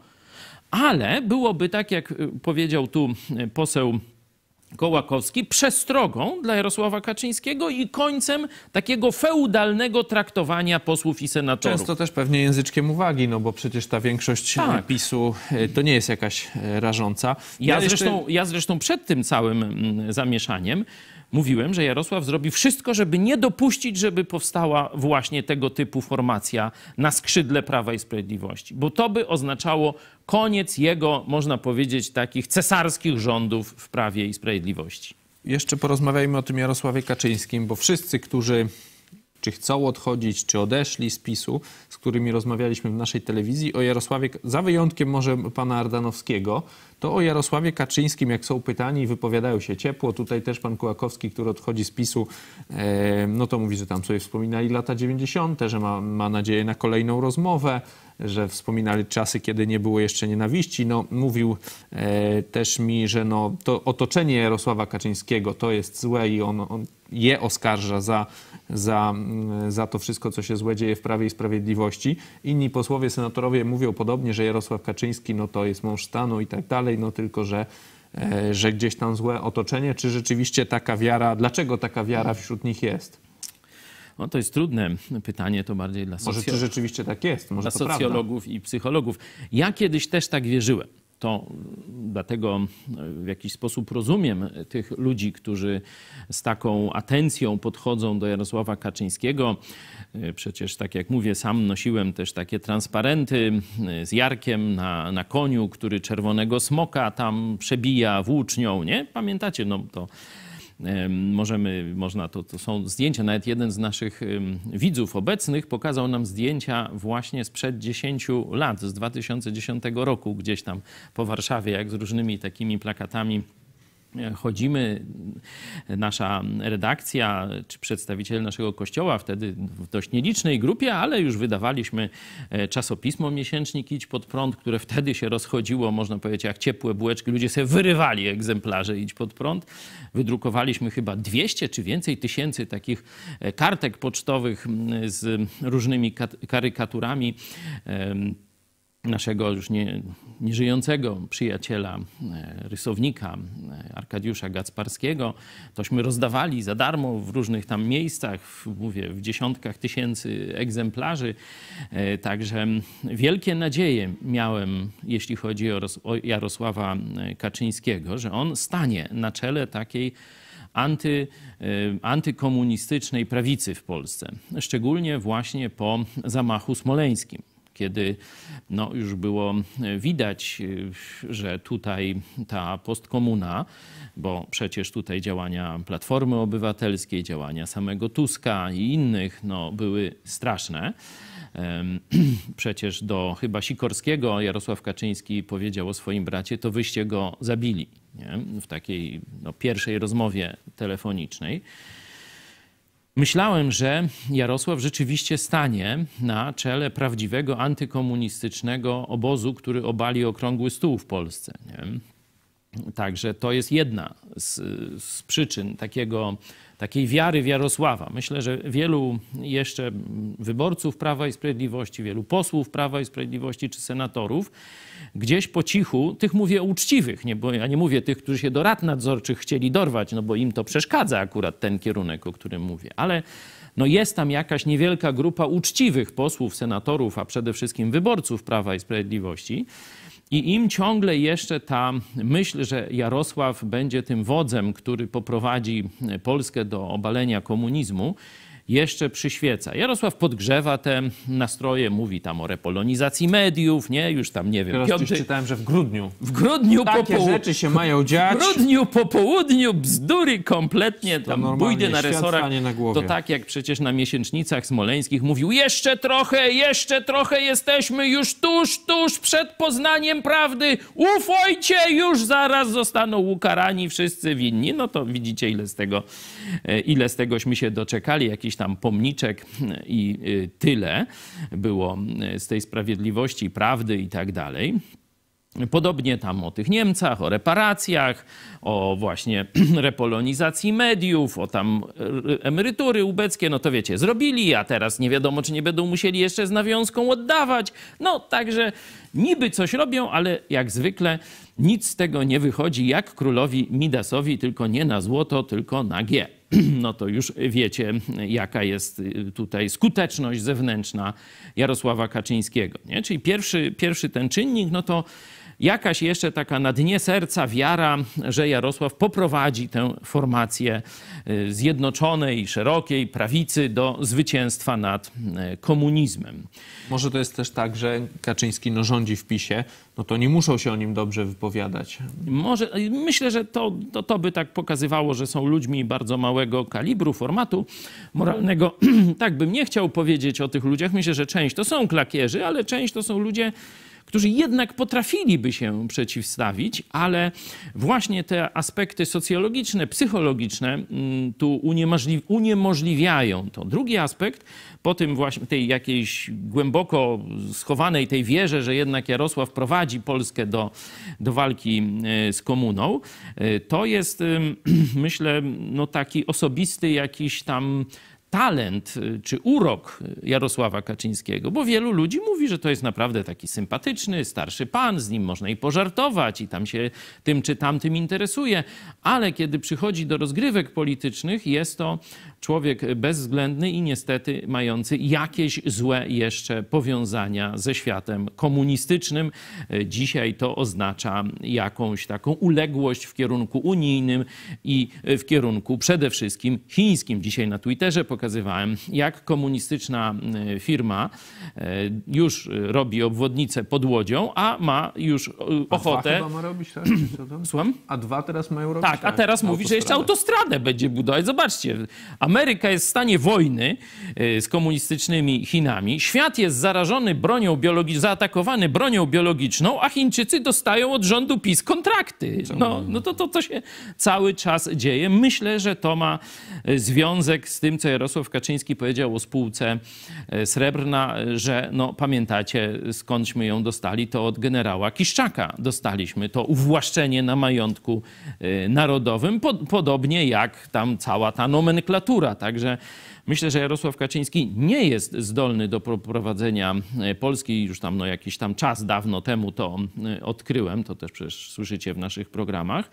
ale byłoby, tak jak powiedział tu poseł Kołakowski, przestrogą dla Jarosława Kaczyńskiego i końcem takiego feudalnego traktowania posłów i senatorów. Często też pewnie języczkiem uwagi, no bo przecież ta większość tak. PiSu to nie jest jakaś rażąca. Ja, ja, zresztą, jeszcze... ja zresztą przed tym całym zamieszaniem mówiłem, że Jarosław zrobi wszystko, żeby nie dopuścić, żeby powstała właśnie tego typu formacja na skrzydle Prawa i Sprawiedliwości. Bo to by oznaczało koniec jego, można powiedzieć, takich cesarskich rządów w Prawie i Sprawiedliwości. Jeszcze porozmawiajmy o tym Jarosławie Kaczyńskim, bo wszyscy, którzy czy chcą odchodzić, czy odeszli z PiSu, z którymi rozmawialiśmy w naszej telewizji, o Jarosławie, za wyjątkiem może pana Ardanowskiego, to o Jarosławie Kaczyńskim, jak są pytani, wypowiadają się ciepło. Tutaj też pan Kołakowski, który odchodzi z PiSu, e, no to mówi, że tam sobie wspominali lata dziewięćdziesiąte, że ma, ma nadzieję na kolejną rozmowę. że wspominali czasy, kiedy nie było jeszcze nienawiści. No, mówił e, też mi, że no, to otoczenie Jarosława Kaczyńskiego to jest złe i on, on je oskarża za, za, za to wszystko, co się złe dzieje w Prawie i Sprawiedliwości. Inni posłowie, senatorowie mówią podobnie, że Jarosław Kaczyński no, to jest mąż stanu i tak dalej, no tylko, że że gdzieś tam złe otoczenie. Czy rzeczywiście taka wiara, dlaczego taka wiara wśród nich jest? No to jest trudne pytanie, to bardziej dla, Może czy rzeczywiście tak jest? Może dla to socjologów prawda. I psychologów. Ja kiedyś też tak wierzyłem. To dlatego w jakiś sposób rozumiem tych ludzi, którzy z taką atencją podchodzą do Jarosława Kaczyńskiego. Przecież, tak jak mówię, sam nosiłem też takie transparenty z Jarkiem na, na koniu, który czerwonego smoka tam przebija włócznią, nie? Pamiętacie? No to możemy, można, to, to są zdjęcia. Nawet jeden z naszych widzów obecnych pokazał nam zdjęcia właśnie sprzed dziesięciu lat, z dwa tysiące dziesiątego roku, gdzieś tam po Warszawie, jak z różnymi takimi plakatami chodzimy. Nasza redakcja, czy przedstawiciele naszego kościoła, wtedy w dość nielicznej grupie, ale już wydawaliśmy czasopismo Miesięcznik Idź Pod Prąd, które wtedy się rozchodziło, można powiedzieć, jak ciepłe bułeczki. Ludzie sobie wyrywali egzemplarze Idź Pod Prąd. Wydrukowaliśmy chyba dwieście czy więcej tysięcy takich kartek pocztowych z różnymi karykaturami naszego już nie, nieżyjącego przyjaciela, rysownika Arkadiusza Gacparskiego. Tośmy rozdawali za darmo w różnych tam miejscach, mówię, w dziesiątkach tysięcy egzemplarzy. Także wielkie nadzieje miałem, jeśli chodzi o Jarosława Kaczyńskiego, że on stanie na czele takiej Anty, antykomunistycznej prawicy w Polsce. Szczególnie właśnie po zamachu smoleńskim, kiedy no, już było widać, że tutaj ta postkomuna, bo przecież tutaj działania Platformy Obywatelskiej, działania samego Tuska i innych no, były straszne. Przecież do chyba Sikorskiego Jarosław Kaczyński powiedział o swoim bracie, to wyście go zabili, nie? W takiej no, pierwszej rozmowie telefonicznej. Myślałem, że Jarosław rzeczywiście stanie na czele prawdziwego antykomunistycznego obozu, który obali okrągły stół w Polsce. Nie? Także to jest jedna z, z przyczyn takiego, takiej wiary w Jarosława. Myślę, że wielu jeszcze wyborców Prawa i Sprawiedliwości, wielu posłów Prawa i Sprawiedliwości czy senatorów gdzieś po cichu, tych mówię uczciwych, nie, bo ja nie mówię tych, którzy się do rad nadzorczych chcieli dorwać, no bo im to przeszkadza akurat ten kierunek, o którym mówię, ale no jest tam jakaś niewielka grupa uczciwych posłów, senatorów, a przede wszystkim wyborców Prawa i Sprawiedliwości. I im ciągle jeszcze ta myśl, że Jarosław będzie tym wodzem, który poprowadzi Polskę do obalenia komunizmu, jeszcze przyświeca. Jarosław podgrzewa te nastroje, mówi tam o repolonizacji mediów, nie? Już tam, nie wiem, Teraz piąty... czytałem, że w grudniu. W grudniu Takie po południu. rzeczy się mają dziać. W grudniu po południu bzdury kompletnie, tam bójdy na resorach. Na głowie. To tak jak przecież na miesięcznicach smoleńskich mówił, jeszcze trochę, jeszcze trochę jesteśmy już tuż, tuż przed poznaniem prawdy. Ufajcie, już zaraz zostaną ukarani wszyscy winni. No to widzicie, ile z tego, ile z tegośmy się doczekali. Jakiś tam pomniczek i tyle było z tej sprawiedliwości, prawdy i tak dalej. Podobnie tam o tych Niemcach, o reparacjach, o właśnie repolonizacji mediów, o tam emerytury ubeckie, no to wiecie, zrobili, a teraz nie wiadomo, czy nie będą musieli jeszcze z nawiązką oddawać. No także niby coś robią, ale jak zwykle nic z tego nie wychodzi jak królowi Midasowi, tylko nie na złoto, tylko na G. No to już wiecie, jaka jest tutaj skuteczność zewnętrzna Jarosława Kaczyńskiego, nie? Czyli pierwszy, pierwszy ten czynnik, no to jakaś jeszcze taka na dnie serca wiara, że Jarosław poprowadzi tę formację zjednoczonej, szerokiej prawicy do zwycięstwa nad komunizmem. Może to jest też tak, że Kaczyński no, rządzi w PiSie, no to nie muszą się o nim dobrze wypowiadać. Może, myślę, że to, to, to by tak pokazywało, że są ludźmi bardzo małego kalibru, formatu moralnego. Tak bym nie chciał powiedzieć o tych ludziach. Myślę, że część to są klakierzy, ale część to są ludzie, którzy jednak potrafiliby się przeciwstawić, ale właśnie te aspekty socjologiczne, psychologiczne tu uniemożliwi uniemożliwiają to. Drugi aspekt, po tym właśnie tej jakiejś głęboko schowanej tej wierze, że jednak Jarosław prowadzi Polskę do, do walki z komuną, to jest, myślę, no taki osobisty jakiś tam talent czy urok Jarosława Kaczyńskiego, bo wielu ludzi mówi, że to jest naprawdę taki sympatyczny, starszy pan, z nim można i pożartować i tam się tym czy tamtym interesuje, ale kiedy przychodzi do rozgrywek politycznych, jest to człowiek bezwzględny i niestety mający jakieś złe jeszcze powiązania ze światem komunistycznym. Dzisiaj to oznacza jakąś taką uległość w kierunku unijnym i w kierunku przede wszystkim chińskim. Dzisiaj na Twitterze pokazywałem, jak komunistyczna firma już robi obwodnicę pod Łodzią, a ma już ochotę... A dwa chyba ma robić, tak? Co tam? Słucham? A dwa teraz mają robić, tak, tak? a teraz mówi, że jeszcze autostradę będzie budować. Zobaczcie, Ameryka jest w stanie wojny z komunistycznymi Chinami, świat jest zarażony bronią biologiczną, zaatakowany bronią biologiczną, a Chińczycy dostają od rządu PiS kontrakty. No, no to, to, to się cały czas dzieje. Myślę, że to ma związek z tym, co Jarosław Kaczyński powiedział o spółce Srebrna, że no pamiętacie, skądśmy ją dostali, to od generała Kiszczaka dostaliśmy to uwłaszczenie na majątku narodowym, podobnie jak tam cała ta nomenklatura. Także myślę, że Jarosław Kaczyński nie jest zdolny do prowadzenia Polski. Już tam no, jakiś tam czas dawno temu to odkryłem, to też przecież słyszycie w naszych programach.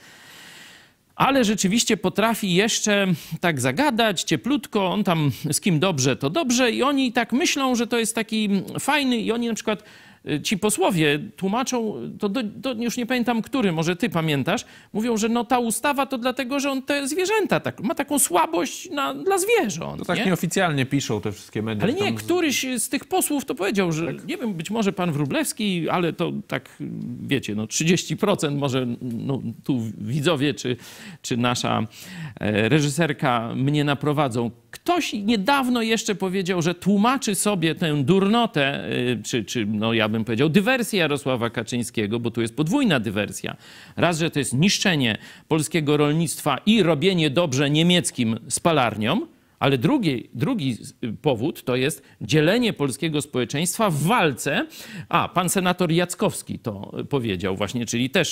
Ale rzeczywiście potrafi jeszcze tak zagadać cieplutko, on tam z kim dobrze, to dobrze i oni tak myślą, że to jest taki fajny i oni na przykład ci posłowie tłumaczą, to, do, to już nie pamiętam który, może ty pamiętasz, mówią, że no ta ustawa to dlatego, że on te zwierzęta, tak, ma taką słabość na, dla zwierząt. To tak nie? nieoficjalnie piszą te wszystkie media. Ale nie, tam... któryś z tych posłów to powiedział, że tak. nie wiem, być może pan Wróblewski, ale to tak, wiecie, no trzydzieści procent może no, tu widzowie czy, czy nasza reżyserka mnie naprowadzą. Ktoś niedawno jeszcze powiedział, że tłumaczy sobie tę durnotę, czy, czy no ja bym powiedział dywersję Jarosława Kaczyńskiego, bo tu jest podwójna dywersja. Raz, że to jest niszczenie polskiego rolnictwa i robienie dobrze niemieckim spalarniom, ale drugi, drugi powód to jest dzielenie polskiego społeczeństwa w walce. A, pan senator Jackowski to powiedział właśnie, czyli też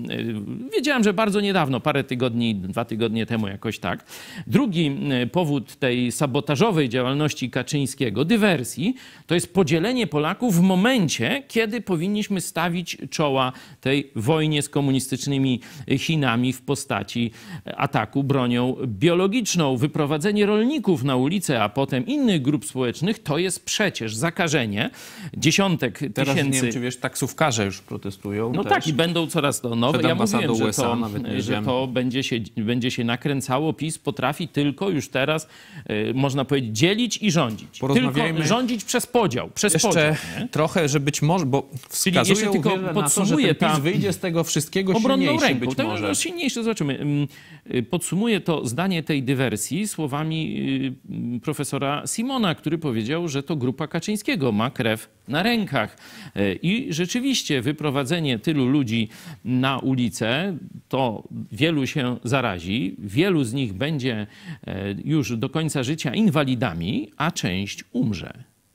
yy, wiedziałem, że bardzo niedawno, parę tygodni, dwa tygodnie temu jakoś tak. Drugi powód tej sabotażowej działalności Kaczyńskiego, dywersji, to jest podzielenie Polaków w momencie, kiedy powinniśmy stawić czoła tej wojnie z komunistycznymi Chinami w postaci ataku bronią biologiczną, wyprowadzenie rolników na ulicę, a potem innych grup społecznych, to jest przecież zakażenie dziesiątek Teraz tysięcy... nie wiem, czy wiesz, taksówkarze już protestują. No też. tak, i będą coraz to nowe. Przed Ja mówiłem, ambasadą że U S A to, nawet nie że wiem. to będzie, się, będzie się nakręcało. PiS potrafi tylko już teraz, y, można powiedzieć, dzielić i rządzić. Porozmawiajmy Tylko rządzić przez podział. Przez Jeszcze podział, nie? trochę, że być może, bo wskazują jeszcze tylko wiele na to, że podsumuję ten PiS ta- wyjdzie z tego wszystkiego obronną silniejszy ręką. być To może. no, silniejsze, zobaczymy. Ym, y, Podsumuję to zdanie tej dywersji słowami y, profesora Simona, który powiedział, że to grupa Kaczyńskiego ma krew na rękach. Y, I rzeczywiście wyprowadzenie tylu ludzi na ulicę, to wielu się zarazi, wielu z nich będzie y, już do końca życia inwalidami, a część umrze.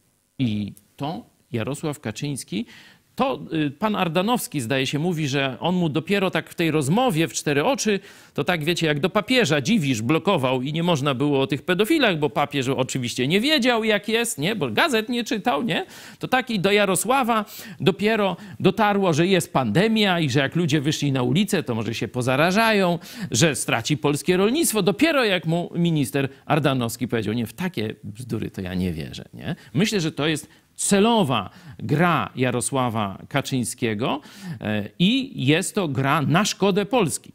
I to Jarosław Kaczyński, to y, pan Ardanowski, zdaje się, mówi, że on mu dopiero tak w tej rozmowie w cztery oczy, to tak wiecie, jak do papieża Dziwisz blokował i nie można było o tych pedofilach, bo papież oczywiście nie wiedział, jak jest, nie, bo gazet nie czytał, nie? To tak i do Jarosława dopiero dotarło, że jest pandemia i że jak ludzie wyszli na ulicę, to może się pozarażają, że straci polskie rolnictwo. Dopiero jak mu minister Ardanowski powiedział, nie, w takie bzdury to ja nie wierzę, nie? Myślę, że to jest celowa gra Jarosława Kaczyńskiego i jest to gra na szkodę Polski.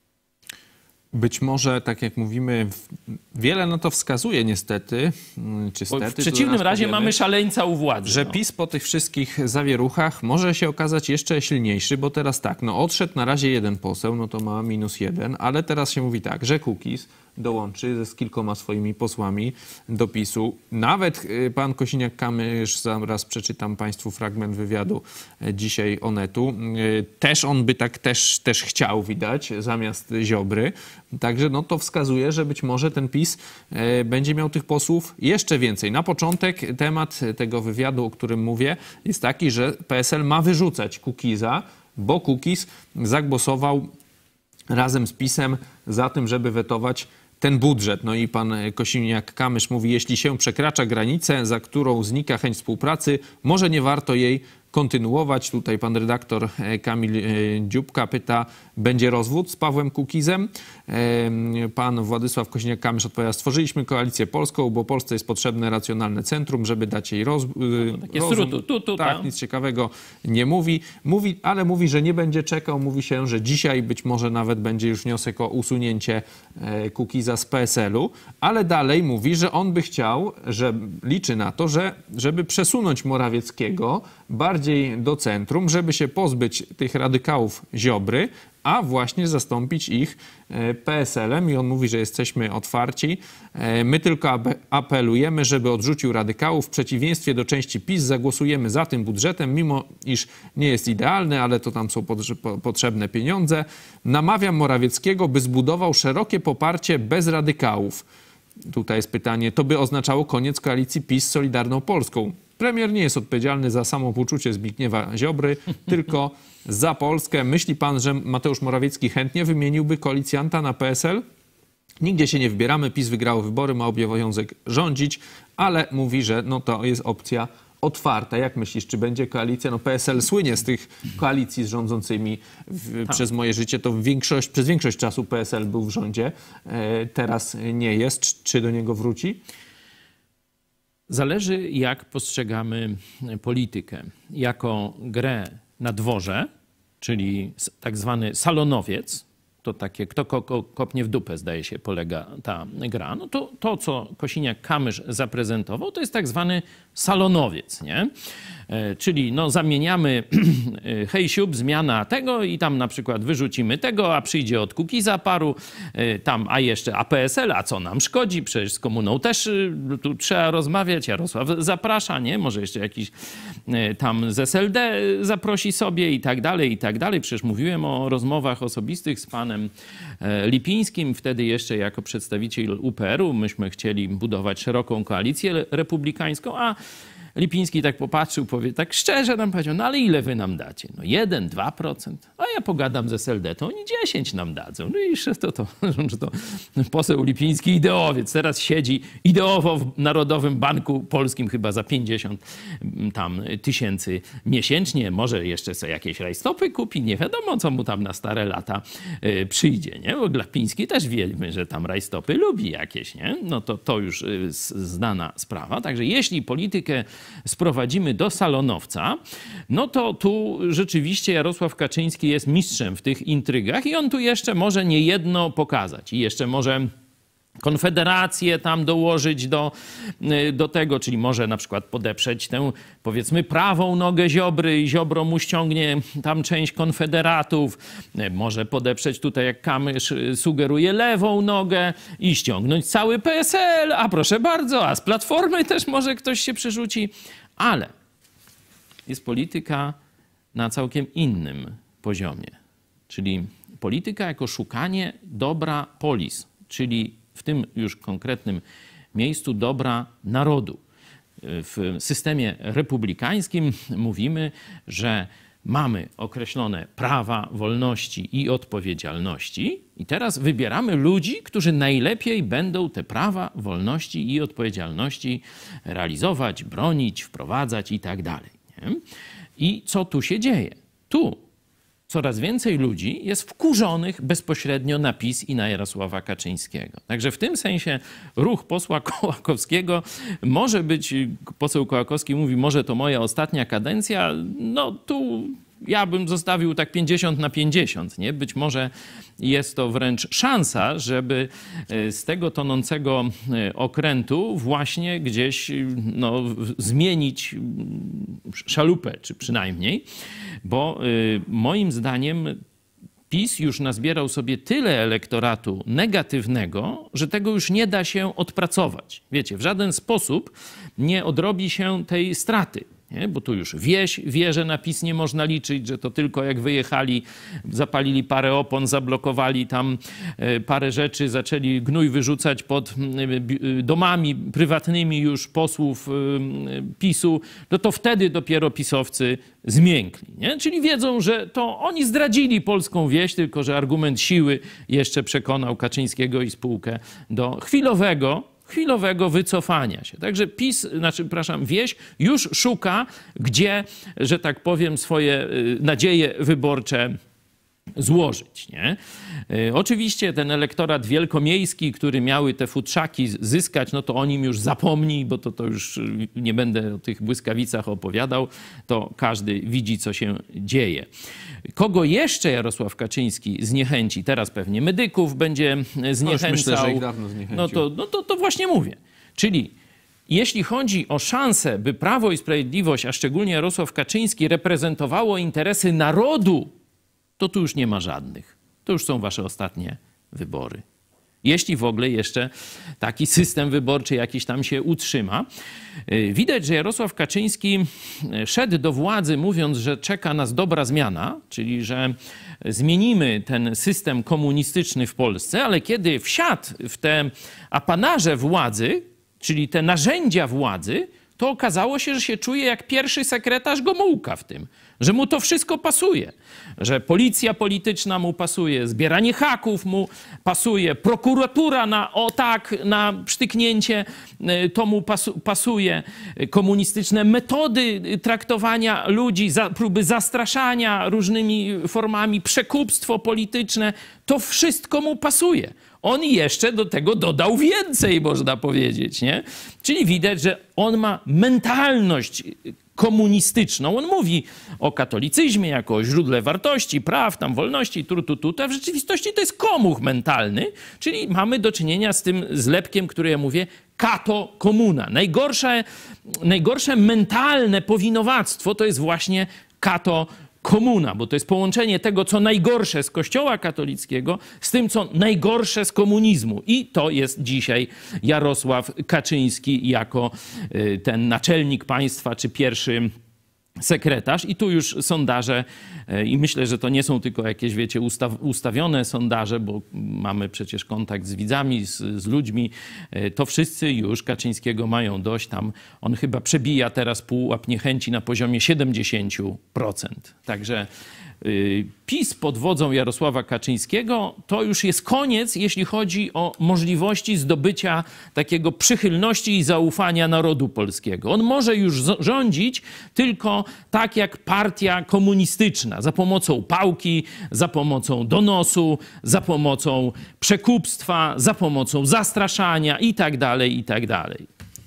Być może, tak jak mówimy, wiele na to wskazuje niestety, czy Bo stety, w przeciwnym to razie powiemy, mamy szaleńca u władzy. że no. PiS po tych wszystkich zawieruchach może się okazać jeszcze silniejszy, bo teraz tak, no odszedł na razie jeden poseł, no to ma minus jeden, ale teraz się mówi tak, że Kukiz dołączy z kilkoma swoimi posłami do PiSu. Nawet pan Kosiniak-Kamysz, zaraz przeczytam państwu fragment wywiadu dzisiaj Onetu, też on by tak też, też chciał, widać, zamiast Ziobry. Także no to wskazuje, że być może ten PiS będzie miał tych posłów jeszcze więcej. Na początek temat tego wywiadu, o którym mówię, jest taki, że P S L ma wyrzucać Kukiza, bo Kukiz zagłosował razem z PiS-em za tym, żeby wetować ten budżet. No i pan Kosiniak-Kamysz mówi, jeśli się przekracza granicę, za którą znika chęć współpracy, może nie warto jej kontynuować. Tutaj pan redaktor Kamil Dziubka pyta, będzie rozwód z Pawłem Kukizem? Pan Władysław Kosiniak-Kamysz odpowiada, stworzyliśmy koalicję polską, bo Polsce jest potrzebne racjonalne centrum, żeby dać jej roz... no, rozum. Tu, tu, tu, tak, tam. nic ciekawego nie mówi. mówi. Ale mówi, że nie będzie czekał. Mówi się, że dzisiaj być może nawet będzie już wniosek o usunięcie Kukiza z P S L-u. Ale dalej mówi, że on by chciał, że liczy na to, że żeby przesunąć Morawieckiego bardziej do centrum, żeby się pozbyć tych radykałów Ziobry, a właśnie zastąpić ich P S L-em. I on mówi, że jesteśmy otwarci. My tylko apelujemy, żeby odrzucił radykałów. W przeciwieństwie do części PiS zagłosujemy za tym budżetem, mimo iż nie jest idealny, ale to tam są potrzebne pieniądze. Namawiam Morawieckiego, by zbudował szerokie poparcie bez radykałów. Tutaj jest pytanie, to by oznaczało koniec koalicji PiS z Solidarną Polską. Premier nie jest odpowiedzialny za samopoczucie Zbigniewa Ziobry, tylko za Polskę. Myśli pan, że Mateusz Morawiecki chętnie wymieniłby koalicjanta na P S L? Nigdzie się nie wybieramy. PiS wygrało wybory, ma obowiązek rządzić, ale mówi, że no to jest opcja otwarta. Jak myślisz, czy będzie koalicja? No P S L słynie z tych koalicji z rządzącymi w, przez moje życie. To większość, przez większość czasu P S L był w rządzie. E, teraz nie jest. Czy do niego wróci? Zależy, jak postrzegamy politykę. Jako grę na dworze, czyli tak zwany salonowiec, to takie kto ko kopnie w dupę, zdaje się, polega ta gra. No to to, co Kosiniak-Kamysz zaprezentował, to jest tak zwany salonowiec, nie? Czyli no, zamieniamy hej siup, zmiana tego i tam na przykład wyrzucimy tego, a przyjdzie od Kukiza paru, tam, a jeszcze a P S L, a co nam szkodzi? Przecież z komuną też tu trzeba rozmawiać. Jarosław zaprasza, nie? Może jeszcze jakiś tam z S L D zaprosi sobie i tak dalej, i tak dalej. Przecież mówiłem o rozmowach osobistych z panem Lipińskim, wtedy jeszcze jako przedstawiciel U P R u. Myśmy chcieli budować szeroką koalicję republikańską, a Lipiński tak popatrzył, powie, tak szczerze nam powiedział, no ale ile wy nam dacie? No jeden, dwa procent. A ja pogadam z S L D, to oni dziesięć nam dadzą. No i jeszcze to, to, to, to poseł Lipiński ideowiec. Teraz siedzi ideowo w Narodowym Banku Polskim chyba za pięćdziesiąt tam tysięcy miesięcznie. Może jeszcze sobie jakieś rajstopy kupi. Nie wiadomo, co mu tam na stare lata y, przyjdzie, nie? Bo Glapiński też wiemy, że tam rajstopy lubi jakieś, nie? No to, to już y, znana sprawa. Także jeśli politykę sprowadzimy do salonowca, no to tu rzeczywiście Jarosław Kaczyński jest mistrzem w tych intrygach i on tu jeszcze może niejedno pokazać. I jeszcze może Konfederację tam dołożyć do, do tego, czyli może na przykład podeprzeć tę, powiedzmy, prawą nogę Ziobry i Ziobro mu ściągnie tam część konfederatów. Może podeprzeć tutaj, jak Kamysz sugeruje, lewą nogę i ściągnąć cały P S L. A proszę bardzo, a z Platformy też może ktoś się przerzuci. Ale jest polityka na całkiem innym poziomie. Czyli polityka jako szukanie dobra polis, czyli w tym już konkretnym miejscu dobra narodu. W systemie republikańskim mówimy, że mamy określone prawa, wolności i odpowiedzialności i teraz wybieramy ludzi, którzy najlepiej będą te prawa, wolności i odpowiedzialności realizować, bronić, wprowadzać i tak dalej. I co tu się dzieje? Tu coraz więcej ludzi jest wkurzonych bezpośrednio na PiS i na Jarosława Kaczyńskiego. Także w tym sensie ruch posła Kołakowskiego może być, poseł Kołakowski mówi, może to moja ostatnia kadencja, no tu ja bym zostawił tak pięćdziesiąt na pięćdziesiąt, nie? Być może jest to wręcz szansa, żeby z tego tonącego okrętu właśnie gdzieś no, zmienić szalupę, czy przynajmniej, bo moim zdaniem PiS już nazbierał sobie tyle elektoratu negatywnego, że tego już nie da się odpracować. Wiecie, w żaden sposób nie odrobi się tej straty. Nie? Bo tu już wieś wie, że na PiS nie można liczyć, że to tylko jak wyjechali, zapalili parę opon, zablokowali tam parę rzeczy, zaczęli gnój wyrzucać pod domami prywatnymi już posłów PiSu, no to wtedy dopiero pisowcy zmiękli. Nie? Czyli wiedzą, że to oni zdradzili polską wieś, tylko że argument siły jeszcze przekonał Kaczyńskiego i spółkę do chwilowego, chwilowego wycofania się. Także PiS, znaczy, przepraszam, wieś już szuka, gdzie, że tak powiem, swoje nadzieje wyborcze złożyć. Nie? Oczywiście ten elektorat wielkomiejski, który miały te futrzaki zyskać, no to o nim już zapomnij, bo to, to już nie będę o tych błyskawicach opowiadał, to każdy widzi, co się dzieje. Kogo jeszcze Jarosław Kaczyński zniechęci? Teraz pewnie medyków będzie zniechęcał. No myślę, że ich dawno zniechęcił. No to, no to, to właśnie mówię. Czyli jeśli chodzi o szansę, by Prawo i Sprawiedliwość, a szczególnie Jarosław Kaczyński reprezentowało interesy narodu, to tu już nie ma żadnych. To już są wasze ostatnie wybory. Jeśli w ogóle jeszcze taki system wyborczy jakiś tam się utrzyma. Widać, że Jarosław Kaczyński szedł do władzy mówiąc, że czeka nas dobra zmiana, czyli że zmienimy ten system komunistyczny w Polsce, ale kiedy wsiadł w te apanarze władzy, czyli te narzędzia władzy, to okazało się, że się czuje jak pierwszy sekretarz Gomułka w tym, że mu to wszystko pasuje, że policja polityczna mu pasuje, zbieranie haków mu pasuje, prokuratura na o tak, na sztyknięcie to mu pasu, pasuje, komunistyczne metody traktowania ludzi, za, próby zastraszania różnymi formami, przekupstwo polityczne, to wszystko mu pasuje. On jeszcze do tego dodał więcej, można powiedzieć, nie? Czyli widać, że on ma mentalność komunistyczną. On mówi o katolicyzmie jako o źródle wartości, praw, tam wolności, tu, tu, tu. A w rzeczywistości to jest komuch mentalny, czyli mamy do czynienia z tym zlepkiem, który ja mówię, kato komuna. Najgorsze, najgorsze mentalne powinowactwo to jest właśnie kato komuna, bo to jest połączenie tego, co najgorsze z Kościoła katolickiego, z tym, co najgorsze z komunizmu. I to jest dzisiaj Jarosław Kaczyński jako ten naczelnik państwa, czy pierwszy sekretarz. I tu już sondaże, i myślę, że to nie są tylko jakieś, wiecie, ustaw, ustawione sondaże, bo mamy przecież kontakt z widzami, z, z ludźmi. To wszyscy już Kaczyńskiego mają dość. Tam on chyba przebija teraz pułap niechęci na poziomie siedemdziesiąt procent. Także PiS pod wodzą Jarosława Kaczyńskiego to już jest koniec, jeśli chodzi o możliwości zdobycia takiego przychylności i zaufania narodu polskiego. On może już rządzić tylko tak jak partia komunistyczna, za pomocą pałki, za pomocą donosu, za pomocą przekupstwa, za pomocą zastraszania i tak dalej, i tak dalej.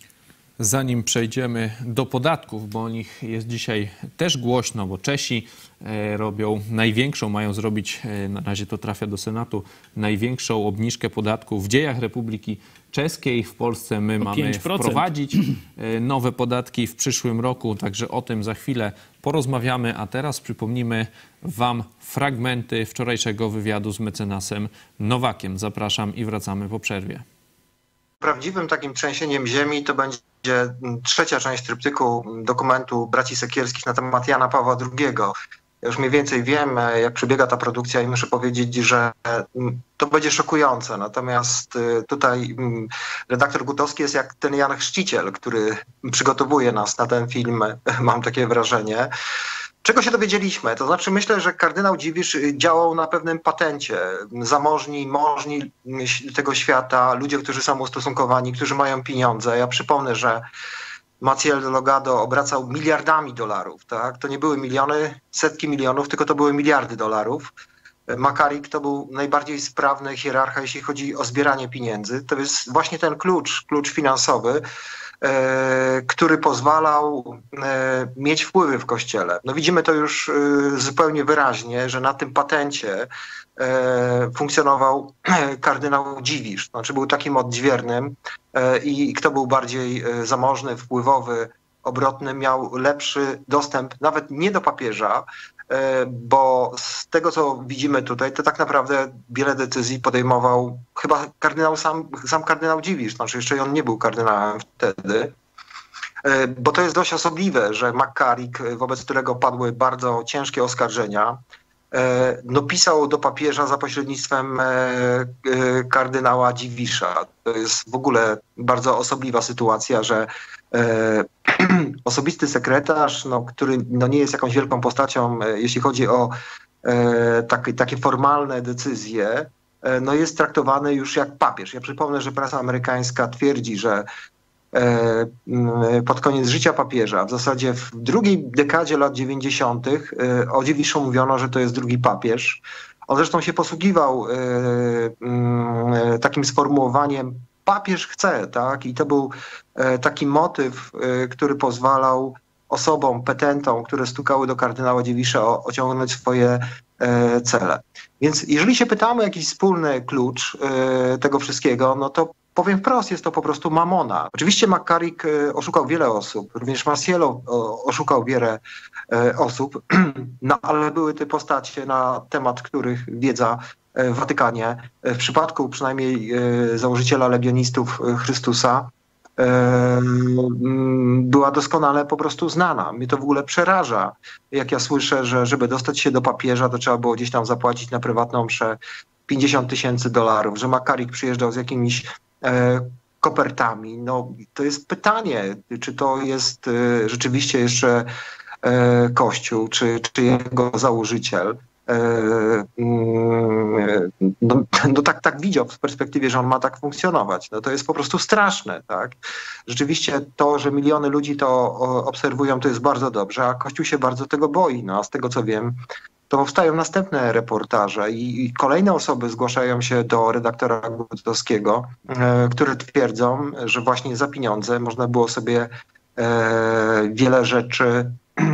Zanim przejdziemy do podatków, bo o nich jest dzisiaj też głośno, bo Czesi robią największą, mają zrobić, na razie to trafia do Senatu, największą obniżkę podatków w dziejach Republiki Czeskiej. W Polsce my mamy pięć procent. wprowadzić nowe podatki w przyszłym roku, także o tym za chwilę porozmawiamy, a teraz przypomnimy wam fragmenty wczorajszego wywiadu z mecenasem Nowakiem. Zapraszam i wracamy po przerwie. Prawdziwym takim trzęsieniem ziemi to będzie trzecia część tryptyku dokumentu braci Sekielskich na temat Jana Pawła drugiego. Ja już mniej więcej wiem, jak przebiega ta produkcja i muszę powiedzieć, że to będzie szokujące. Natomiast tutaj redaktor Gutowski jest jak ten Jan Chrzciciel, który przygotowuje nas na ten film, mam takie wrażenie. Czego się dowiedzieliśmy? To znaczy myślę, że kardynał Dziwisz działał na pewnym patencie. Zamożni, możni tego świata, ludzie, którzy są ustosunkowani, którzy mają pieniądze. Ja przypomnę, że Maciej Delgado obracał miliardami dolarów. Tak? To nie były miliony, setki milionów, tylko to były miliardy dolarów. Makarik to był najbardziej sprawny hierarcha, jeśli chodzi o zbieranie pieniędzy. To jest właśnie ten klucz, klucz finansowy, który pozwalał mieć wpływy w Kościele. No widzimy to już zupełnie wyraźnie, że na tym patencie funkcjonował kardynał Dziwisz. Znaczy był takim odźwiernym i kto był bardziej zamożny, wpływowy, obrotny, miał lepszy dostęp nawet nie do papieża, bo z tego, co widzimy tutaj, to tak naprawdę wiele decyzji podejmował chyba kardynał sam, sam kardynał Dziwisz, znaczy jeszcze on nie był kardynałem wtedy, bo to jest dość osobliwe, że McCarrick, wobec którego padły bardzo ciężkie oskarżenia, no pisał do papieża za pośrednictwem kardynała Dziwisza. To jest w ogóle bardzo osobliwa sytuacja, że osobisty sekretarz, no, który no, nie jest jakąś wielką postacią, jeśli chodzi o takie, takie formalne decyzje, no, jest traktowany już jak papież. Ja przypomnę, że prasa amerykańska twierdzi, że pod koniec życia papieża, w zasadzie w drugiej dekadzie lat dziewięćdziesiątych o Dziwiszu mówiono, że to jest drugi papież. On zresztą się posługiwał takim sformułowaniem papież chce, tak? I to był taki motyw, który pozwalał osobom, petentom, które stukały do kardynała Dziwisza, osiągnąć swoje cele. Więc jeżeli się pytamy o jakiś wspólny klucz tego wszystkiego, no to powiem wprost, jest to po prostu mamona. Oczywiście McCarrick oszukał wiele osób, również Marciello oszukał wiele osób, no ale były te postacie, na temat których wiedza w Watykanie, w przypadku przynajmniej założyciela Legionistów Chrystusa, była doskonale po prostu znana. Mnie to w ogóle przeraża, jak ja słyszę, że żeby dostać się do papieża, to trzeba było gdzieś tam zapłacić na prywatną mszę pięćdziesiąt tysięcy dolarów, że McCarrick przyjeżdżał z jakimiś e, kopertami. No to jest pytanie, czy to jest e, rzeczywiście jeszcze e, Kościół, czy, czy jego założyciel. No, no tak, tak widział w perspektywie, że on ma tak funkcjonować. No to jest po prostu straszne, tak? Rzeczywiście to, że miliony ludzi to obserwują, to jest bardzo dobrze, a Kościół się bardzo tego boi. No a z tego, co wiem, to powstają następne reportaże i, i kolejne osoby zgłaszają się do redaktora Gutowskiego, e, które twierdzą, że właśnie za pieniądze można było sobie e, wiele rzeczy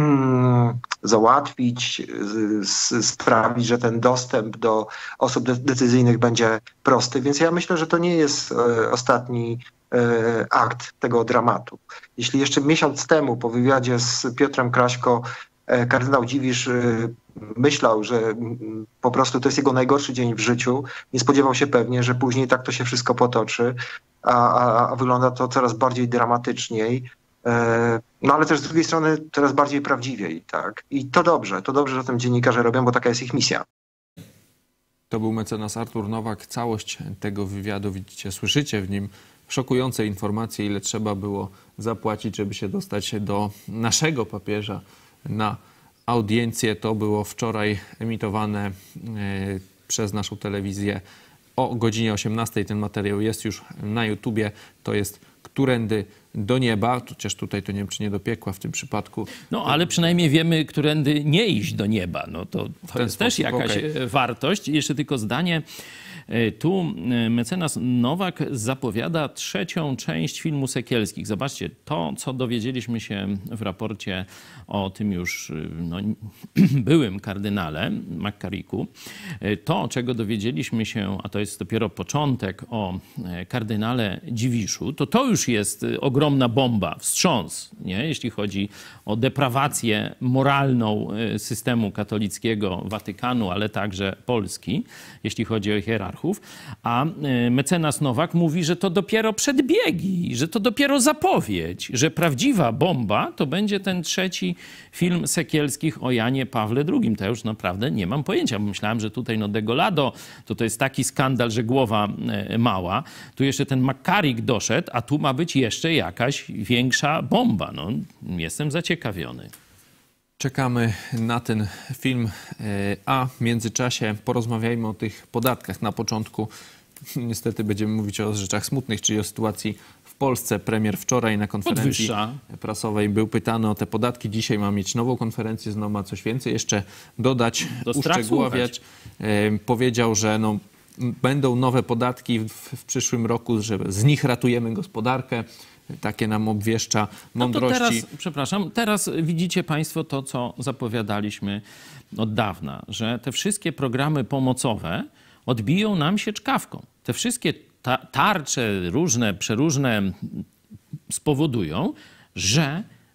załatwić, sprawić, że ten dostęp do osób decyzyjnych będzie prosty. Więc ja myślę, że to nie jest ostatni akt tego dramatu. Jeśli jeszcze miesiąc temu po wywiadzie z Piotrem Kraśko kardynał Dziwisz myślał, że po prostu to jest jego najgorszy dzień w życiu, nie spodziewał się pewnie, że później tak to się wszystko potoczy, a, a, a wygląda to coraz bardziej dramatyczniej. No ale też z drugiej strony coraz bardziej prawdziwiej, tak? I to dobrze, to dobrze, że o tym dziennikarze robią, bo taka jest ich misja. To był mecenas Artur Nowak. Całość tego wywiadu widzicie, słyszycie w nim szokujące informacje, ile trzeba było zapłacić, żeby się dostać do naszego papieża na audiencję. To było wczoraj emitowane przez naszą telewizję o godzinie osiemnastej. Ten materiał jest już na YouTubie. To jest Którędy do nieba, chociaż tutaj to nie wiem, czy nie do piekła w tym przypadku. No, ale przynajmniej wiemy, którędy nie iść do nieba. No to, to jest też jakaś okay. wartość. Jeszcze tylko zdanie. Tu mecenas Nowak zapowiada trzecią część filmu Sekielskich. Zobaczcie, to, co dowiedzieliśmy się w raporcie o tym już no, byłym kardynale McCarricku, to, czego dowiedzieliśmy się, a to jest dopiero początek, o kardynale Dziwiszu, to to już jest ogromna bomba, wstrząs, nie? Jeśli chodzi o deprawację moralną systemu katolickiego Watykanu, ale także Polski, jeśli chodzi o hierarchów. A mecenas Nowak mówi, że to dopiero przedbiegi, że to dopiero zapowiedź, że prawdziwa bomba to będzie ten trzeci film Sekielskich o Janie Pawle drugim. To ja już naprawdę nie mam pojęcia, bo myślałem, że tutaj no Degolado to to jest taki skandal, że głowa mała. Tu jeszcze ten McCarrick doszedł, a tu ma być jeszcze jakaś większa bomba. No, jestem zaciekawiony. Czekamy na ten film, a w międzyczasie porozmawiajmy o tych podatkach. Na początku niestety będziemy mówić o rzeczach smutnych, czyli o sytuacji w Polsce. Premier wczoraj na konferencji Podwyższa. prasowej był pytany o te podatki. Dzisiaj ma mieć nową konferencję, znowu ma coś więcej jeszcze dodać, uszczegóławiać. Powiedział, że no, będą nowe podatki w, w przyszłym roku, że z nich ratujemy gospodarkę. Takie nam obwieszcza mądrości. No to teraz, przepraszam, teraz widzicie Państwo to, co zapowiadaliśmy od dawna, że te wszystkie programy pomocowe odbiją nam się czkawką. Te wszystkie ta tarcze różne, przeróżne spowodują, że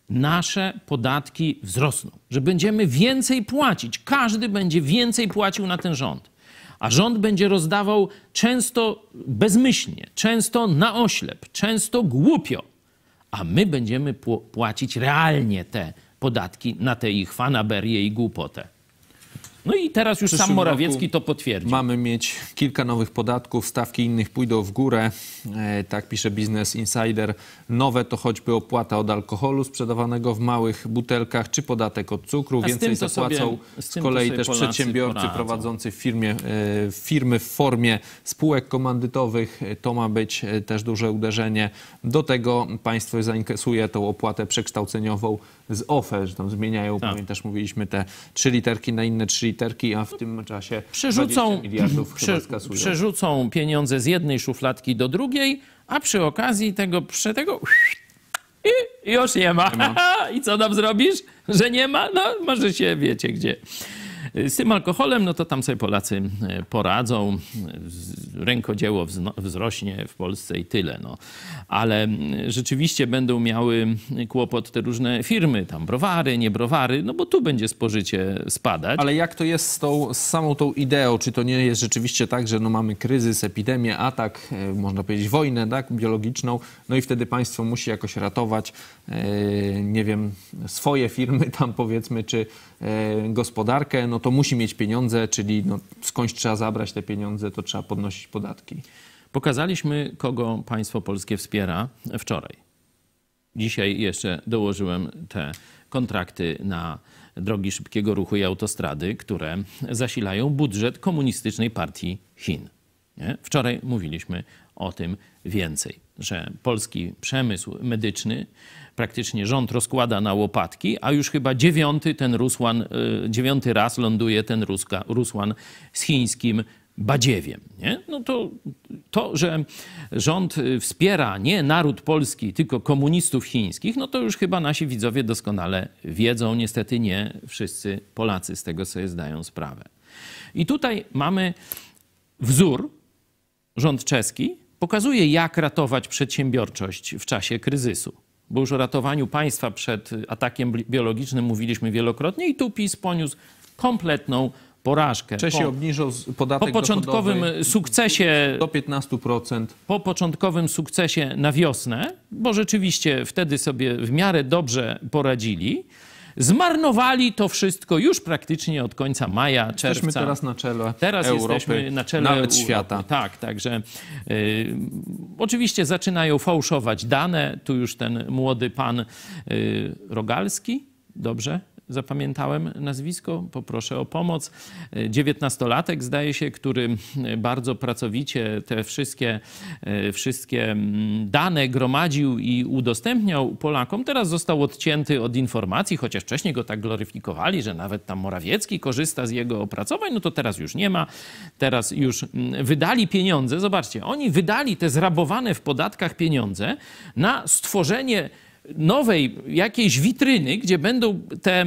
nasze podatki wzrosną, że będziemy więcej płacić. Każdy będzie więcej płacił na ten rząd. A rząd będzie rozdawał często bezmyślnie, często na oślep, często głupio. A my będziemy płacić realnie te podatki na te ich fanaberię i głupotę. No i teraz już sam Morawiecki to potwierdził. Mamy mieć kilka nowych podatków, stawki innych pójdą w górę. E, tak pisze Business Insider. Nowe to choćby opłata od alkoholu sprzedawanego w małych butelkach, czy podatek od cukru. A Więcej to zapłacą sobie, z, z kolei też Polacy przedsiębiorcy poradzą. prowadzący w firmie, e, firmy w formie spółek komandytowych. To ma być też duże uderzenie. Do tego państwo zainkasuje tą opłatę przekształceniową z O F E, że tam zmieniają, tak. Pamiętasz, mówiliśmy te trzy literki na inne trzy literki, a w tym czasie przerzucą, miliardów prze, skasują. Przerzucą pieniądze z jednej szufladki do drugiej, a przy okazji tego, przy tego i już nie ma. Nie ma. I co nam zrobisz, że nie ma? No może się wiecie gdzie. Z tym alkoholem, no to tam sobie Polacy poradzą. Rękodzieło wzrośnie w Polsce i tyle. No. Ale rzeczywiście będą miały kłopot te różne firmy, tam browary, nie browary, no bo tu będzie spożycie spadać. Ale jak to jest z, tą, z samą tą ideą? Czy to nie jest rzeczywiście tak, że no mamy kryzys, epidemię, atak, można powiedzieć wojnę, tak, biologiczną, no i wtedy państwo musi jakoś ratować, e, nie wiem, swoje firmy tam powiedzmy, czy e, gospodarkę, no to musi mieć pieniądze, czyli no, skądś trzeba zabrać te pieniądze, to trzeba podnosić podatki. Pokazaliśmy, kogo państwo polskie wspiera wczoraj. Dzisiaj jeszcze dołożyłem te kontrakty na drogi szybkiego ruchu i autostrady, które zasilają budżet Komunistycznej Partii Chin. Nie? Wczoraj mówiliśmy o tym więcej, że polski przemysł medyczny praktycznie rząd rozkłada na łopatki, a już chyba dziewiąty ten Rusłan, dziewiąty raz ląduje ten Ruska, Rusłan z chińskim badziewiem. Nie? No to, to, że rząd wspiera nie naród polski, tylko komunistów chińskich, no to już chyba nasi widzowie doskonale wiedzą. Niestety nie wszyscy Polacy z tego sobie zdają sprawę. I tutaj mamy wzór, rząd czeski pokazuje, jak ratować przedsiębiorczość w czasie kryzysu. Bo już o ratowaniu państwa przed atakiem biologicznym mówiliśmy wielokrotnie i tu PiS poniósł kompletną porażkę. Czesi po, obniżą podatek po początkowym sukcesie do piętnastu procent. Po początkowym sukcesie na wiosnę, bo rzeczywiście wtedy sobie w miarę dobrze poradzili, zmarnowali to wszystko już praktycznie od końca maja, czerwca. Jesteśmy teraz na czele Teraz Europy, jesteśmy na czele nawet Europy. świata. Tak, także y, oczywiście zaczynają fałszować dane. Tu już ten młody pan y, Rogalski, dobrze zapamiętałem nazwisko, poproszę o pomoc. dziewiętnastolatek, zdaje się, który bardzo pracowicie te wszystkie, wszystkie dane gromadził i udostępniał Polakom. Teraz został odcięty od informacji, chociaż wcześniej go tak gloryfikowali, że nawet tam Morawiecki korzysta z jego opracowań, no to teraz już nie ma. Teraz już wydali pieniądze. Zobaczcie, oni wydali te zrabowane w podatkach pieniądze na stworzenie nowej jakiejś witryny, gdzie będą te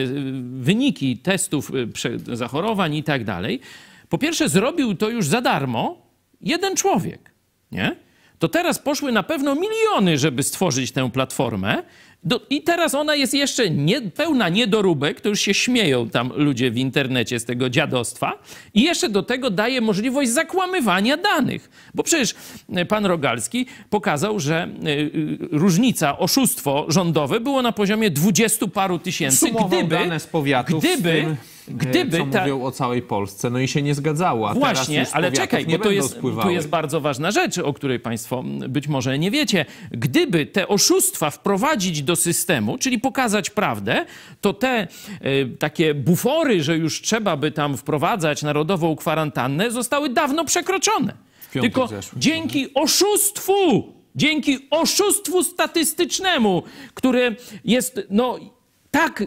wyniki testów zachorowań i tak dalej. Po pierwsze, zrobił to już za darmo jeden człowiek, nie? To teraz poszły na pewno miliony, żeby stworzyć tę platformę. Do, I teraz ona jest jeszcze nie, pełna niedoróbek, to już się śmieją tam ludzie w internecie z tego dziadostwa. I jeszcze do tego daje możliwość zakłamywania danych. Bo przecież pan Rogalski pokazał, że y, y, różnica, oszustwo rządowe było na poziomie dwudziestu paru tysięcy. Sumował gdyby, dane z powiatów gdyby, z tym, gdyby co ta... mówią o całej Polsce. No i się nie zgadzało. A Właśnie, teraz już ale czekaj, bo to jest, to jest bardzo ważna rzecz, o której państwo być może nie wiecie. Gdyby te oszustwa wprowadzić do systemu, czyli pokazać prawdę, to te y, takie bufory, że już trzeba by tam wprowadzać narodową kwarantannę, zostały dawno przekroczone. Tylko zeszły. dzięki oszustwu, dzięki oszustwu statystycznemu, które jest no tak...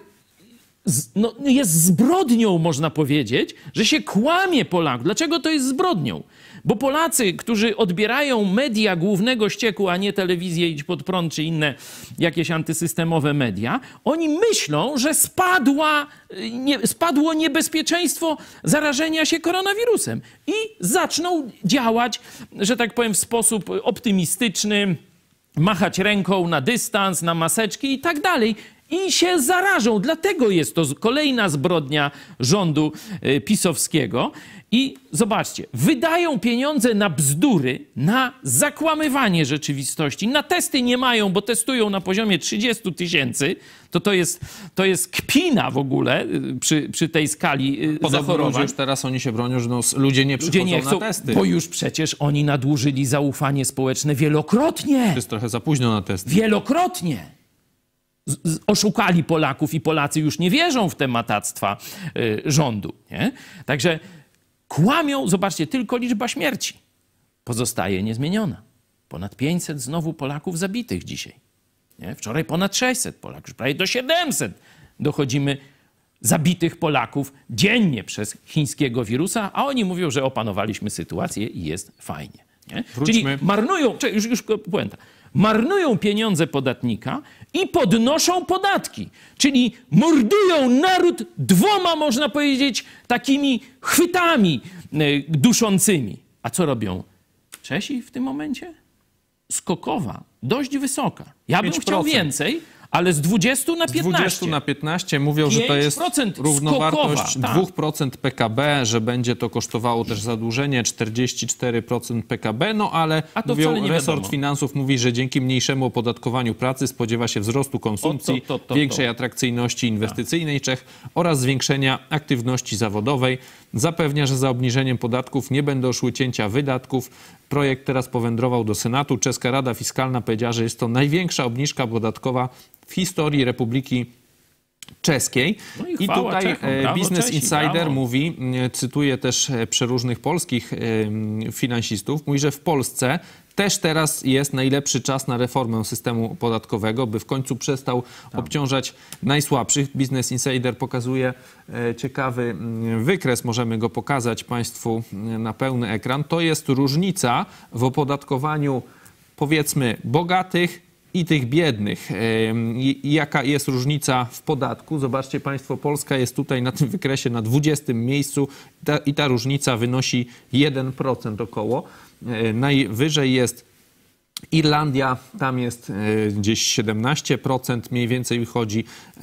No, jest zbrodnią, można powiedzieć, że się kłamie Polaków. Dlaczego to jest zbrodnią? Bo Polacy, którzy odbierają media głównego ścieku, a nie telewizję Idź Pod Prąd czy inne jakieś antysystemowe media, oni myślą, że spadła, nie, spadło niebezpieczeństwo zarażenia się koronawirusem i zaczną działać, że tak powiem, w sposób optymistyczny, machać ręką na dystans, na maseczki i tak dalej. I się zarażą. Dlatego jest to kolejna zbrodnia rządu pisowskiego. I zobaczcie, wydają pieniądze na bzdury, na zakłamywanie rzeczywistości. Na testy nie mają, bo testują na poziomie trzydziestu tysięcy. To to jest, to jest kpina w ogóle przy, przy tej skali Podobno zachorowań. ludzie już teraz oni się bronią, że no, ludzie nie przychodzą Ludzie nie chcą, na testy. bo już przecież oni nadużyli zaufanie społeczne wielokrotnie. Jest trochę za późno na testy. Wielokrotnie. Z, z, oszukali Polaków i Polacy już nie wierzą w te matactwa y, rządu. Nie? Także kłamią, zobaczcie, tylko liczba śmierci pozostaje niezmieniona. Ponad pięćset znowu Polaków zabitych dzisiaj. Nie? Wczoraj ponad sześćset Polaków, już prawie do siedemset dochodzimy zabitych Polaków dziennie przez chińskiego wirusa, a oni mówią, że opanowaliśmy sytuację i jest fajnie. Nie? Czyli marnują, już, już puenta, marnują pieniądze podatnika i podnoszą podatki. Czyli mordują naród dwoma, można powiedzieć, takimi chwytami duszącymi. A co robią Czesi w tym momencie? Skokowa, dość wysoka. Ja bym chciał więcej, ale z dwudziestu na piętnaście. Z dwudziestu na piętnaście mówią, że to jest równowartość skokowa, dwa procent P K B, że będzie to kosztowało też zadłużenie czterdzieści cztery procent P K B, no ale mówią, resort wiadomo. Finansów mówi, że dzięki mniejszemu opodatkowaniu pracy spodziewa się wzrostu konsumpcji, to, to, to, to, większej to. atrakcyjności inwestycyjnej Czech oraz zwiększenia aktywności zawodowej. Zapewnia, że za obniżeniem podatków nie będą szły cięcia wydatków. Projekt teraz powędrował do Senatu. Czeska Rada Fiskalna powiedziała, że jest to największa obniżka podatkowa w historii Republiki Czeskiej. No i, I tutaj Czechom, brawo, Business Czesi, Insider brawo. mówi, cytuję też przeróżnych polskich finansistów, mówi, że w Polsce też teraz jest najlepszy czas na reformę systemu podatkowego, by w końcu przestał Tam. obciążać najsłabszych. Business Insider pokazuje ciekawy wykres, możemy go pokazać Państwu na pełny ekran. To jest różnica w opodatkowaniu, powiedzmy, bogatych i tych biednych. I jaka jest różnica w podatku? Zobaczcie Państwo, Polska jest tutaj na tym wykresie na dwudziestym miejscu ta, i ta różnica wynosi jeden procent około. Najwyżej jest Irlandia, tam jest gdzieś siedemnaście procent, mniej więcej wychodzi,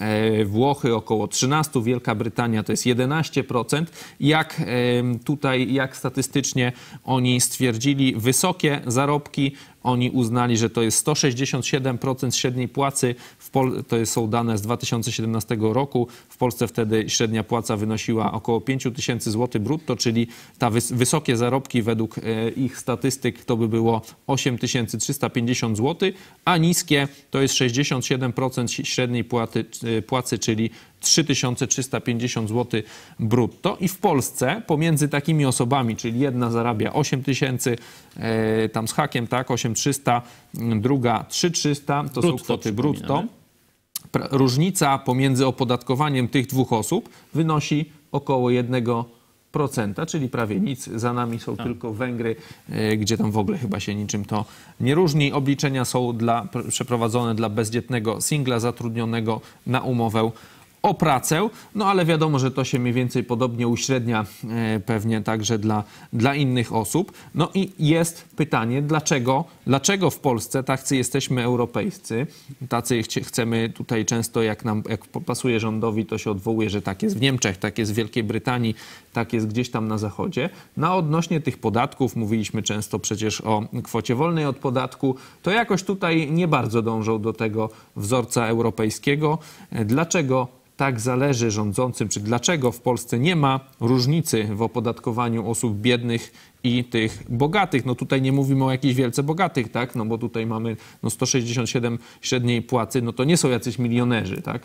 Włochy około trzynaście procent, Wielka Brytania to jest jedenaście procent. Jak tutaj, jak statystycznie oni stwierdzili, wysokie zarobki, oni uznali, że to jest sto sześćdziesiąt siedem procent średniej płacy, w Pol- to są dane z dwa tysiące siedemnastego roku, w Polsce wtedy średnia płaca wynosiła około pięć tysięcy złotych brutto, czyli ta wys- wysokie zarobki według e, ich statystyk to by było osiem tysięcy trzysta pięćdziesiąt złotych, a niskie to jest sześćdziesiąt siedem procent średniej płaty, e, płacy, czyli trzy tysiące trzysta pięćdziesiąt złotych brutto. I w Polsce pomiędzy takimi osobami, czyli jedna zarabia osiem tysięcy, e, tam z hakiem, tak, osiem tysięcy trzysta, druga trzy tysiące trzysta, to brutto, są kwoty brutto. Pra, różnica pomiędzy opodatkowaniem tych dwóch osób wynosi około jednego procenta, czyli prawie nic. Za nami są tak. tylko Węgry, e, gdzie tam w ogóle chyba się niczym to nie różni. Obliczenia są dla, przeprowadzone dla bezdzietnego singla zatrudnionego na umowę o pracę, no ale wiadomo, że to się mniej więcej podobnie uśrednia e, pewnie także dla, dla innych osób. No i jest pytanie, dlaczego, dlaczego w Polsce tacy jesteśmy europejscy, tacy ch- chcemy tutaj często, jak nam jak pasuje rządowi, to się odwołuje, że tak jest w Niemczech, tak jest w Wielkiej Brytanii, tak jest gdzieś tam na zachodzie. No a odnośnie tych podatków, mówiliśmy często przecież o kwocie wolnej od podatku, to jakoś tutaj nie bardzo dążą do tego wzorca europejskiego. Dlaczego tak zależy rządzącym, czy dlaczego w Polsce nie ma różnicy w opodatkowaniu osób biednych i tych bogatych? No tutaj nie mówimy o jakichś wielce bogatych, tak? No bo tutaj mamy no sto sześćdziesiąt siedem średniej płacy, no to nie są jacyś milionerzy, tak?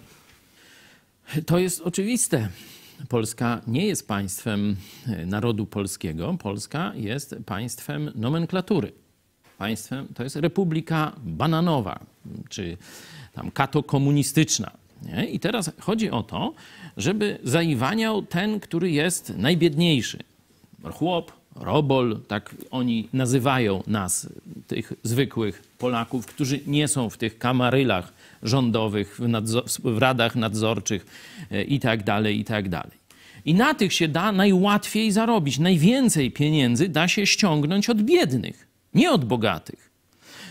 To jest oczywiste. Polska nie jest państwem narodu polskiego. Polska jest państwem nomenklatury. Państwem, to jest republika bananowa, czy tam katokomunistyczna. Nie? I teraz chodzi o to, żeby zaiwaniał ten, który jest najbiedniejszy. Chłop, robol, tak oni nazywają nas, tych zwykłych Polaków, którzy nie są w tych kamarylach rządowych, w, nadzor- w radach nadzorczych i tak dalej, i tak dalej. I na tych się da najłatwiej zarobić. Najwięcej pieniędzy da się ściągnąć od biednych, nie od bogatych.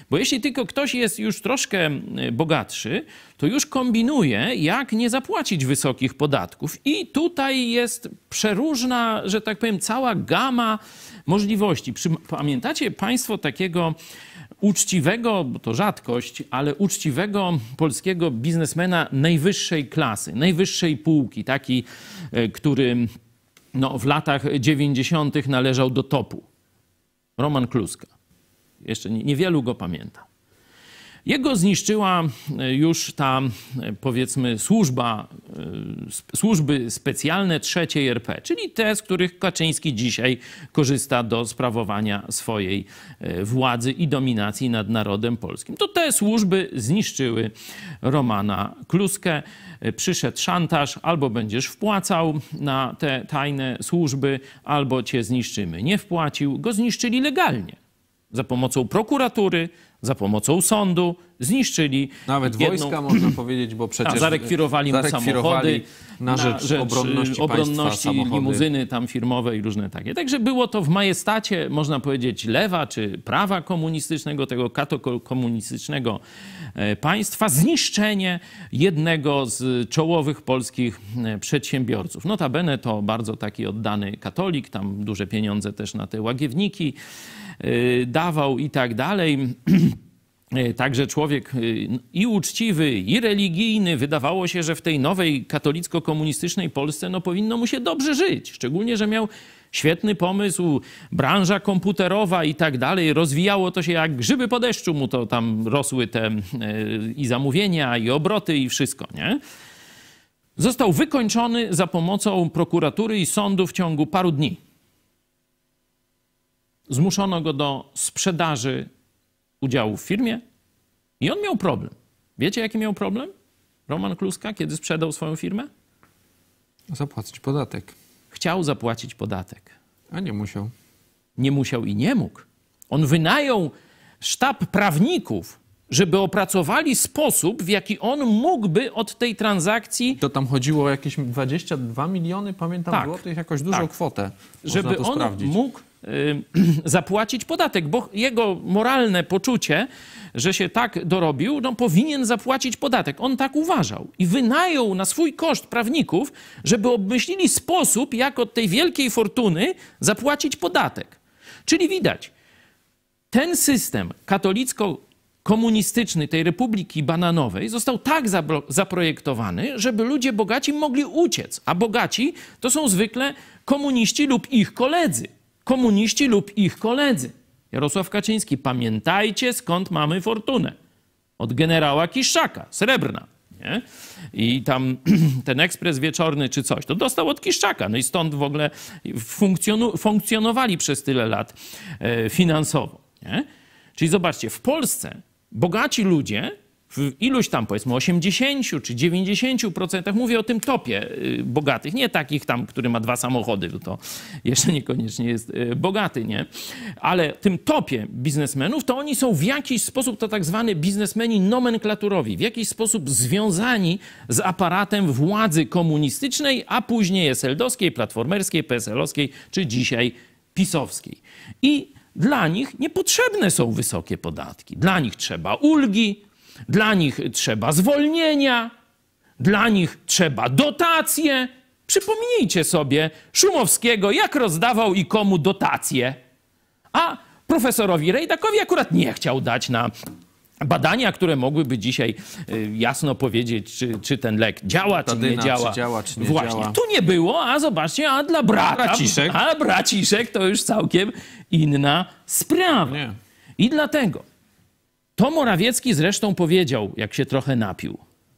Bo jeśli tylko ktoś jest już troszkę bogatszy, to już kombinuje, jak nie zapłacić wysokich podatków. I tutaj jest przeróżna, że tak powiem, cała gama możliwości. Pamiętacie państwo takiego uczciwego, bo to rzadkość, ale uczciwego polskiego biznesmena najwyższej klasy, najwyższej półki, taki, który no, w latach dziewięćdziesiątych należał do topu. Roman Kluska. Jeszcze niewielu go pamięta. Jego zniszczyła już ta, powiedzmy, służba, służby specjalne trzeciej R P, czyli te, z których Kaczyński dzisiaj korzysta do sprawowania swojej władzy i dominacji nad narodem polskim. To te służby zniszczyły Romana Kluskę. Przyszedł szantaż, albo będziesz wpłacał na te tajne służby, albo cię zniszczymy. Nie wpłacił, go zniszczyli legalnie. Za pomocą prokuratury, za pomocą sądu zniszczyli. Nawet jedną... wojska, można powiedzieć, bo przecież... A, zarekwirowali mu samochody na rzecz, na rzecz obronności, obronności limuzyny tam firmowe i różne takie. Także było to w majestacie, można powiedzieć, lewa czy prawa komunistycznego, tego katokomunistycznego państwa, zniszczenie jednego z czołowych polskich przedsiębiorców. Notabene to bardzo taki oddany katolik, tam duże pieniądze też na te łagiewniki dawał i tak dalej. Także człowiek i uczciwy, i religijny. Wydawało się, że w tej nowej katolicko-komunistycznej Polsce no, powinno mu się dobrze żyć. Szczególnie, że miał świetny pomysł, branża komputerowa i tak dalej. Rozwijało to się jak grzyby po deszczu mu to tam rosły te i zamówienia, i obroty, i wszystko, nie? Został wykończony za pomocą prokuratury i sądu w ciągu paru dni. Zmuszono go do sprzedaży udziału w firmie i on miał problem. Wiecie, jaki miał problem Roman Kluska, kiedy sprzedał swoją firmę? Zapłacić podatek. Chciał zapłacić podatek. A nie musiał. Nie musiał i nie mógł. On wynajął sztab prawników, żeby opracowali sposób, w jaki on mógłby od tej transakcji... To tam chodziło o jakieś dwadzieścia dwa miliony, pamiętam, tak, złotych, jakoś dużą tak. kwotę. Żeby on sprawdzić. mógł zapłacić podatek, bo jego moralne poczucie, że się tak dorobił, no powinien zapłacić podatek. On tak uważał i wynajął na swój koszt prawników, żeby obmyślili sposób, jak od tej wielkiej fortuny zapłacić podatek. Czyli widać, ten system katolicko-komunistyczny tej Republiki Bananowej został tak zaprojektowany, żeby ludzie bogaci mogli uciec, a bogaci to są zwykle komuniści lub ich koledzy. Komuniści lub ich koledzy. Jarosław Kaczyński, pamiętajcie, skąd mamy fortunę. Od generała Kiszczaka, srebrna. Nie? I tam ten ekspres wieczorny czy coś, to dostał od Kiszczaka. No i stąd w ogóle funkcjonu- funkcjonowali przez tyle lat e, finansowo. Nie? Czyli zobaczcie, w Polsce bogaci ludzie w iluś tam, powiedzmy, osiemdziesięciu czy dziewięćdziesięciu procentach, mówię o tym topie bogatych, nie takich tam, który ma dwa samochody, to jeszcze niekoniecznie jest bogaty, nie? Ale tym topie biznesmenów, to oni są w jakiś sposób, to tak zwany biznesmeni nomenklaturowi, w jakiś sposób związani z aparatem władzy komunistycznej, a później es el dowskiej, platformerskiej, pe es elowskiej, czy dzisiaj pisowskiej. I dla nich niepotrzebne są wysokie podatki. Dla nich trzeba ulgi, dla nich trzeba zwolnienia, dla nich trzeba dotacje. Przypomnijcie sobie Szumowskiego, jak rozdawał i komu dotacje. A profesorowi Rejdakowi akurat nie chciał dać na badania, które mogłyby dzisiaj jasno powiedzieć, czy, czy ten lek działa, czy nie działa. Czy działa, czy nie Właśnie, działa. tu nie było, a zobaczcie, a dla brata, Braciszek. a braciszek to już całkiem inna sprawa. Nie. I dlatego to Morawiecki zresztą powiedział, jak się trochę napił.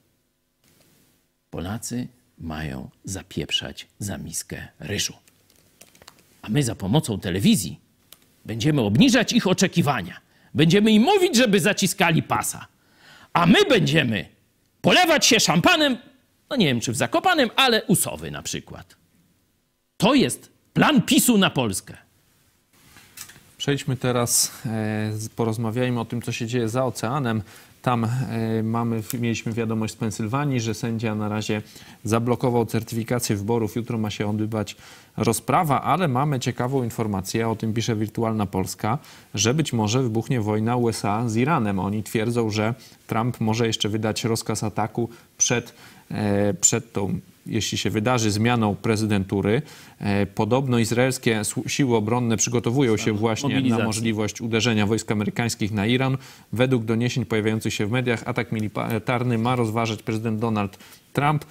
Polacy mają zapieprzać za miskę ryżu. A my za pomocą telewizji będziemy obniżać ich oczekiwania. Będziemy im mówić, żeby zaciskali pasa. A my będziemy polewać się szampanem, no nie wiem czy w Zakopanem, ale u Sowy na przykład. To jest plan PiSu na Polskę. Przejdźmy teraz, e, porozmawiajmy o tym, co się dzieje za oceanem. Tam y, mamy, mieliśmy wiadomość z Pensylwanii, że sędzia na razie zablokował certyfikację wyborów. Jutro ma się odbywać rozprawa, ale mamy ciekawą informację, o tym pisze Wirtualna Polska, że być może wybuchnie wojna U S A z Iranem. Oni twierdzą, że Trump może jeszcze wydać rozkaz ataku przed, e, przed tą, jeśli się wydarzy, zmianą prezydentury. E, podobno izraelskie siły obronne przygotowują się właśnie na możliwość uderzenia wojsk amerykańskich na Iran. Według doniesień pojawiających się w mediach atak militarny ma rozważać prezydent Donald Trump.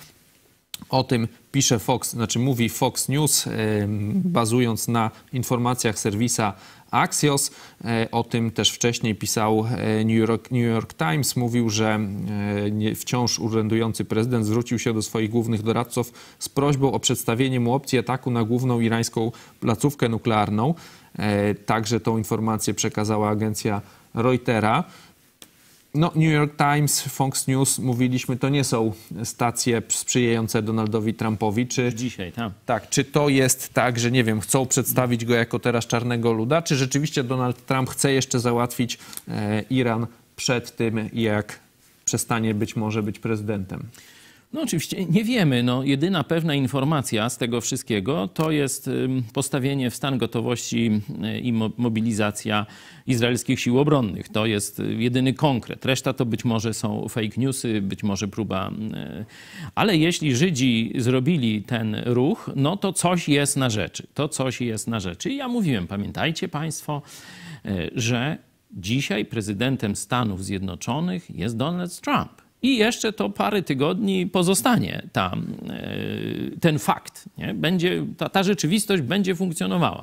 O tym pisze Fox, znaczy mówi Fox News, e, bazując na informacjach serwisa Axios. E, o tym też wcześniej pisał New York, New York Times. Mówił, że e, nie, wciąż urzędujący prezydent zwrócił się do swoich głównych doradców z prośbą o przedstawienie mu opcji ataku na główną irańską placówkę nuklearną. E, także tą informację przekazała agencja Reutera. No, New York Times, Fox News, mówiliśmy, to nie są stacje sprzyjające Donaldowi Trumpowi. Czy, dzisiaj, tak. Tak, czy to jest tak, że nie wiem, chcą przedstawić go jako teraz czarnego luda, czy rzeczywiście Donald Trump chce jeszcze załatwić e, Iran przed tym, jak przestanie być może być prezydentem? No oczywiście nie wiemy. No, jedyna pewna informacja z tego wszystkiego to jest postawienie w stan gotowości i mobilizacja izraelskich sił obronnych. To jest jedyny konkret. Reszta to być może są fake newsy, być może próba. Ale jeśli Żydzi zrobili ten ruch, no to coś jest na rzeczy. To coś jest na rzeczy. I ja mówiłem, pamiętajcie państwo, że dzisiaj prezydentem Stanów Zjednoczonych jest Donald Trump. I jeszcze to parę tygodni pozostanie tam ten fakt. Nie? Będzie, ta, ta rzeczywistość będzie funkcjonowała.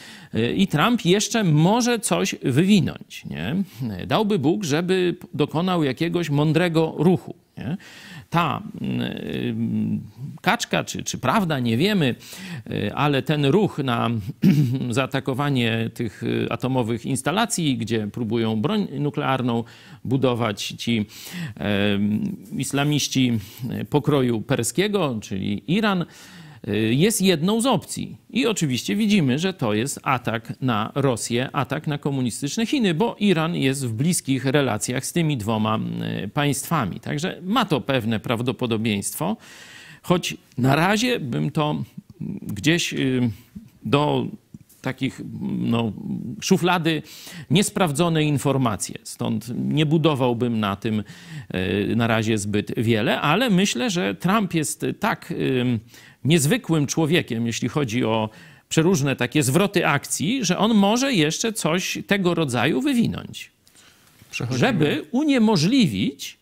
I Trump jeszcze może coś wywinąć. Nie? Dałby Bóg, żeby dokonał jakiegoś mądrego ruchu. Nie? Ta y, kaczka, czy, czy prawda, nie wiemy, y, ale ten ruch na zaatakowanie tych atomowych instalacji, gdzie próbują broń nuklearną budować ci y, islamiści pokroju perskiego, czyli Iran, jest jedną z opcji. I oczywiście widzimy, że to jest atak na Rosję, atak na komunistyczne Chiny, bo Iran jest w bliskich relacjach z tymi dwoma państwami. Także ma to pewne prawdopodobieństwo, choć na razie bym to gdzieś do takich no, szuflady niesprawdzone informacje. Stąd nie budowałbym na tym na razie zbyt wiele, ale myślę, że Trump jest tak niezwykłym człowiekiem, jeśli chodzi o przeróżne takie zwroty akcji, że on może jeszcze coś tego rodzaju wywinąć. Żeby uniemożliwić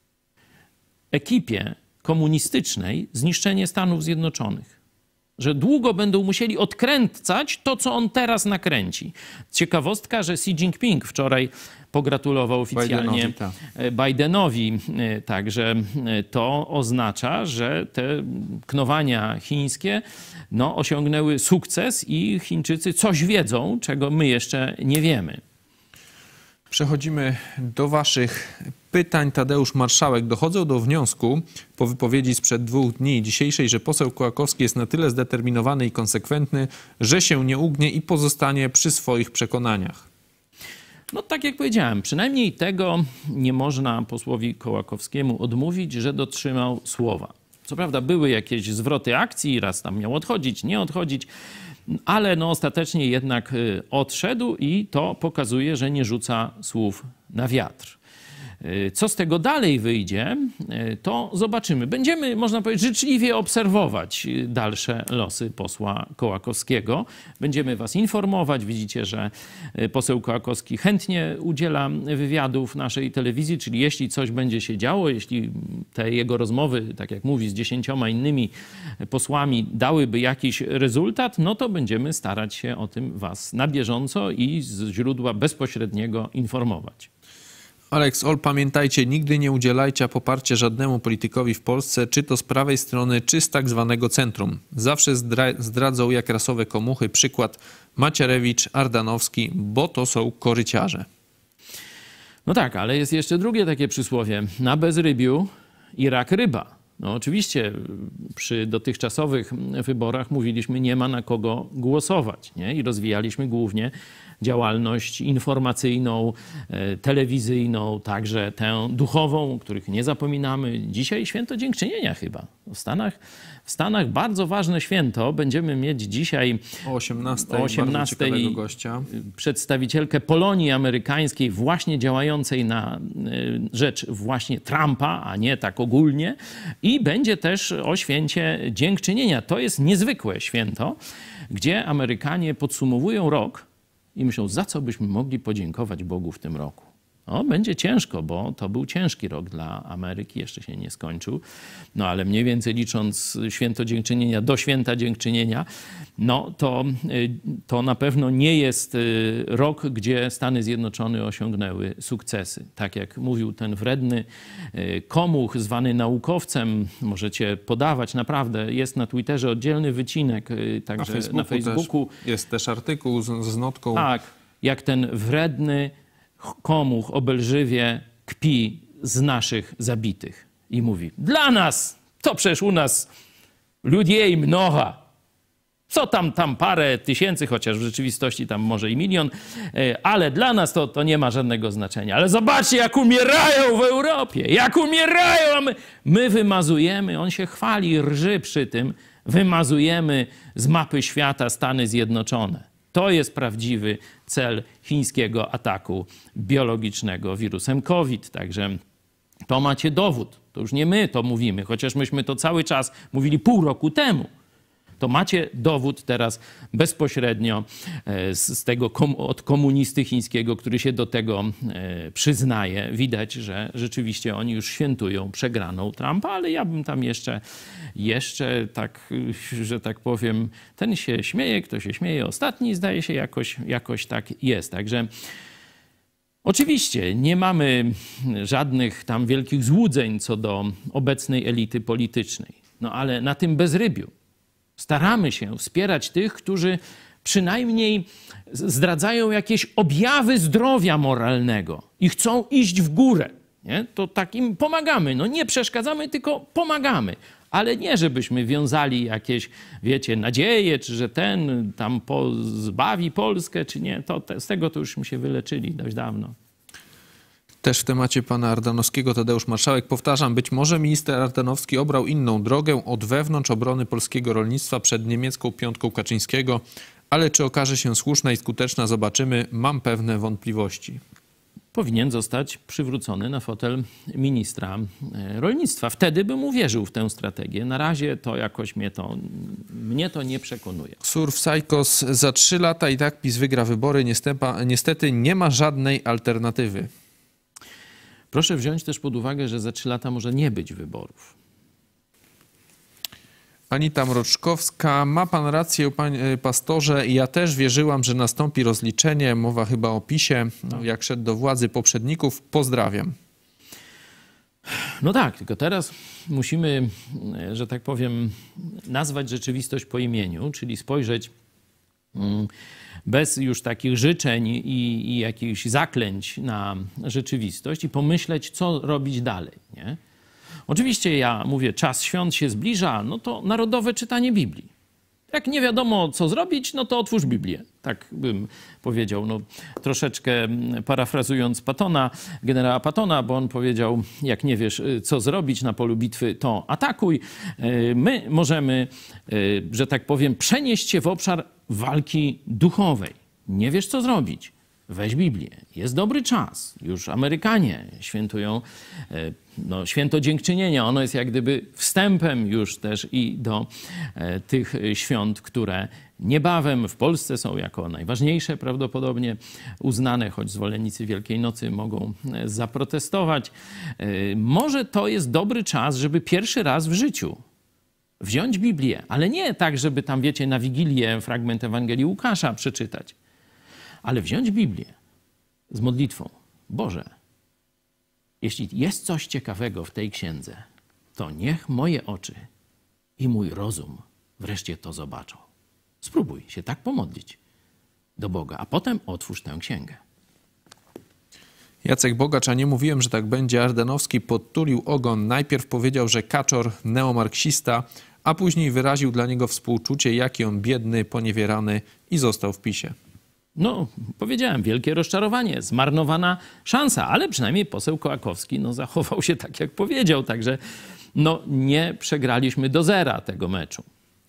ekipie komunistycznej zniszczenie Stanów Zjednoczonych. Że długo będą musieli odkręcać to, co on teraz nakręci. Ciekawostka, że Xi Jinping wczoraj pogratulował oficjalnie Bidenowi, tak. Bidenowi. Także to oznacza, że te knowania chińskie no, osiągnęły sukces i Chińczycy coś wiedzą, czego my jeszcze nie wiemy. Przechodzimy do waszych pytań. Tadeusz Marszałek. Dochodzą do wniosku po wypowiedzi sprzed dwóch dni dzisiejszej, że poseł Kołakowski jest na tyle zdeterminowany i konsekwentny, że się nie ugnie i pozostanie przy swoich przekonaniach. No tak jak powiedziałem, przynajmniej tego nie można posłowi Kołakowskiemu odmówić, że dotrzymał słowa. Co prawda były jakieś zwroty akcji, raz tam miał odchodzić, nie odchodzić, ale no ostatecznie jednak odszedł i to pokazuje, że nie rzuca słów na wiatr. Co z tego dalej wyjdzie, to zobaczymy. Będziemy, można powiedzieć, życzliwie obserwować dalsze losy posła Kołakowskiego. Będziemy was informować. Widzicie, że poseł Kołakowski chętnie udziela wywiadów naszej telewizji, czyli jeśli coś będzie się działo, jeśli te jego rozmowy, tak jak mówi, z dziesięcioma innymi posłami dałyby jakiś rezultat, no to będziemy starać się o tym was na bieżąco i z źródła bezpośredniego informować. Alex Ol, pamiętajcie, nigdy nie udzielajcie poparcia żadnemu politykowi w Polsce, czy to z prawej strony, czy z tak zwanego centrum. Zawsze zdra- zdradzą jak rasowe komuchy. Przykład Macierewicz, Ardanowski, bo to są koryciarze. No tak, ale jest jeszcze drugie takie przysłowie. Na bezrybiu i rak ryba. No oczywiście przy dotychczasowych wyborach mówiliśmy, nie ma na kogo głosować, nie? I rozwijaliśmy głównie działalność informacyjną, telewizyjną, także tę duchową, o których nie zapominamy. Dzisiaj święto dziękczynienia chyba. W Stanach, w Stanach bardzo ważne święto. Będziemy mieć dzisiaj o osiemnastej, o osiemnastej bardzo ciekawego gościa. Przedstawicielkę Polonii amerykańskiej właśnie działającej na rzecz właśnie Trumpa, a nie tak ogólnie. I będzie też o święcie dziękczynienia. To jest niezwykłe święto, gdzie Amerykanie podsumowują rok i myślą, za co byśmy mogli podziękować Bogu w tym roku. No, będzie ciężko, bo to był ciężki rok dla Ameryki, jeszcze się nie skończył. No ale mniej więcej licząc święto dziękczynienia do święta dziękczynienia, no to, to na pewno nie jest rok, gdzie Stany Zjednoczone osiągnęły sukcesy. Tak jak mówił ten wredny komuch zwany naukowcem, możecie podawać, naprawdę jest na Twitterze oddzielny wycinek, także na Facebooku. Na Facebooku. Też jest też artykuł z, z notką. Tak, jak ten wredny komuch obelżywie kpi z naszych zabitych i mówi, dla nas, to przecież u nas ludzi mnoho. Co tam, tam parę tysięcy, chociaż w rzeczywistości tam może i milion, ale dla nas to, to nie ma żadnego znaczenia. Ale zobaczcie, jak umierają w Europie, jak umierają, a my, my wymazujemy, on się chwali, rży przy tym, wymazujemy z mapy świata Stany Zjednoczone. To jest prawdziwy cel chińskiego ataku biologicznego wirusem COVID. Także to macie dowód. To już nie my to mówimy, chociaż myśmy to cały czas mówili pół roku temu. To macie dowód teraz bezpośrednio z, z tego od komunisty chińskiego, który się do tego przyznaje. Widać, że rzeczywiście oni już świętują przegraną Trumpa, ale ja bym tam jeszcze, jeszcze tak, że tak powiem, ten się śmieje, kto się śmieje ostatni, zdaje się jakoś, jakoś tak jest. Także oczywiście nie mamy żadnych tam wielkich złudzeń co do obecnej elity politycznej, no ale na tym bezrybiu staramy się wspierać tych, którzy przynajmniej zdradzają jakieś objawy zdrowia moralnego i chcą iść w górę. Nie? To takim pomagamy. No nie przeszkadzamy, tylko pomagamy. Ale nie, żebyśmy wiązali jakieś, wiecie, nadzieje, czy że ten tam zbawi Polskę, czy nie. To, te, z tego to już się wyleczyli dość dawno. Też w temacie pana Ardanowskiego Tadeusz Marszałek. Powtarzam, być może minister Ardanowski obrał inną drogę od wewnątrz obrony polskiego rolnictwa przed niemiecką piątką Kaczyńskiego, ale czy okaże się słuszna i skuteczna, zobaczymy. Mam pewne wątpliwości. Powinien zostać przywrócony na fotel ministra rolnictwa. Wtedy bym uwierzył w tę strategię. Na razie to jakoś mnie to, mnie to nie przekonuje. Surf Psychos, za trzy lata i tak PiS wygra wybory. Niestety nie ma żadnej alternatywy. Proszę wziąć też pod uwagę, że za trzy lata może nie być wyborów. Anita Mroczkowska, ma pan rację, panie pastorze. Ja też wierzyłam, że nastąpi rozliczenie. Mowa chyba o PiSie, jak szedł do władzy poprzedników. Pozdrawiam. No tak, tylko teraz musimy, że tak powiem, nazwać rzeczywistość po imieniu, czyli spojrzeć bez już takich życzeń i, i jakichś zaklęć na rzeczywistość i pomyśleć, co robić dalej, nie? Oczywiście ja mówię, czas świąt się zbliża, no to narodowe czytanie Biblii. Jak nie wiadomo, co zrobić, no to otwórz Biblię. Tak bym powiedział, no, troszeczkę parafrazując Pattona, generała Pattona, bo on powiedział, jak nie wiesz, co zrobić na polu bitwy, to atakuj. My możemy, że tak powiem, przenieść się w obszar walki duchowej. Nie wiesz, co zrobić? Weź Biblię. Jest dobry czas. Już Amerykanie świętują no, święto dziękczynienia. Ono jest jak gdyby wstępem już też i do e, tych świąt, które niebawem w Polsce są jako najważniejsze prawdopodobnie uznane, choć zwolennicy Wielkiej Nocy mogą zaprotestować. E, może to jest dobry czas, żeby pierwszy raz w życiu wziąć Biblię, ale nie tak, żeby tam, wiecie, na Wigilię fragment Ewangelii Łukasza przeczytać, ale wziąć Biblię z modlitwą. Boże, jeśli jest coś ciekawego w tej księdze, to niech moje oczy i mój rozum wreszcie to zobaczą. Spróbuj się tak pomodlić do Boga, a potem otwórz tę księgę. Jacek Bogacz, a nie mówiłem, że tak będzie. Ardanowski podtulił ogon. Najpierw powiedział, że Kaczor neomarksista, a później wyraził dla niego współczucie, jaki on biedny, poniewierany i został w PiSie. No, powiedziałem, wielkie rozczarowanie, zmarnowana szansa, ale przynajmniej poseł Kołakowski no, zachował się tak, jak powiedział, także no, nie przegraliśmy do zera tego meczu.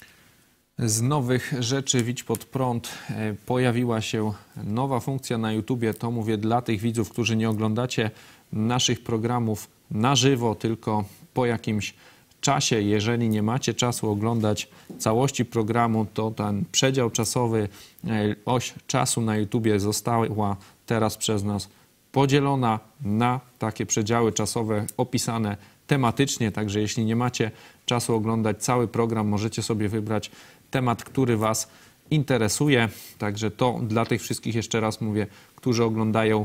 Z nowych rzeczy Widź Pod Prąd pojawiła się nowa funkcja na YouTubie. To mówię dla tych widzów, którzy nie oglądacie naszych programów na żywo, tylko po jakimś czasie. Jeżeli nie macie czasu oglądać całości programu, to ten przedział czasowy, oś czasu na YouTubie została teraz przez nas podzielona na takie przedziały czasowe opisane tematycznie. Także jeśli nie macie czasu oglądać cały program, możecie sobie wybrać temat, który Was interesuje. Także to dla tych wszystkich, jeszcze raz mówię, którzy oglądają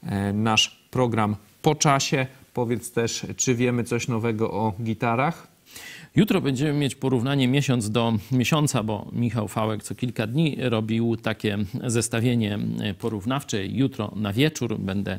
nasz program po czasie. Powiedz też, czy wiemy coś nowego o gitarach? Jutro będziemy mieć porównanie miesiąc do miesiąca, bo Michał Fałek co kilka dni robił takie zestawienie porównawcze. Jutro na wieczór będę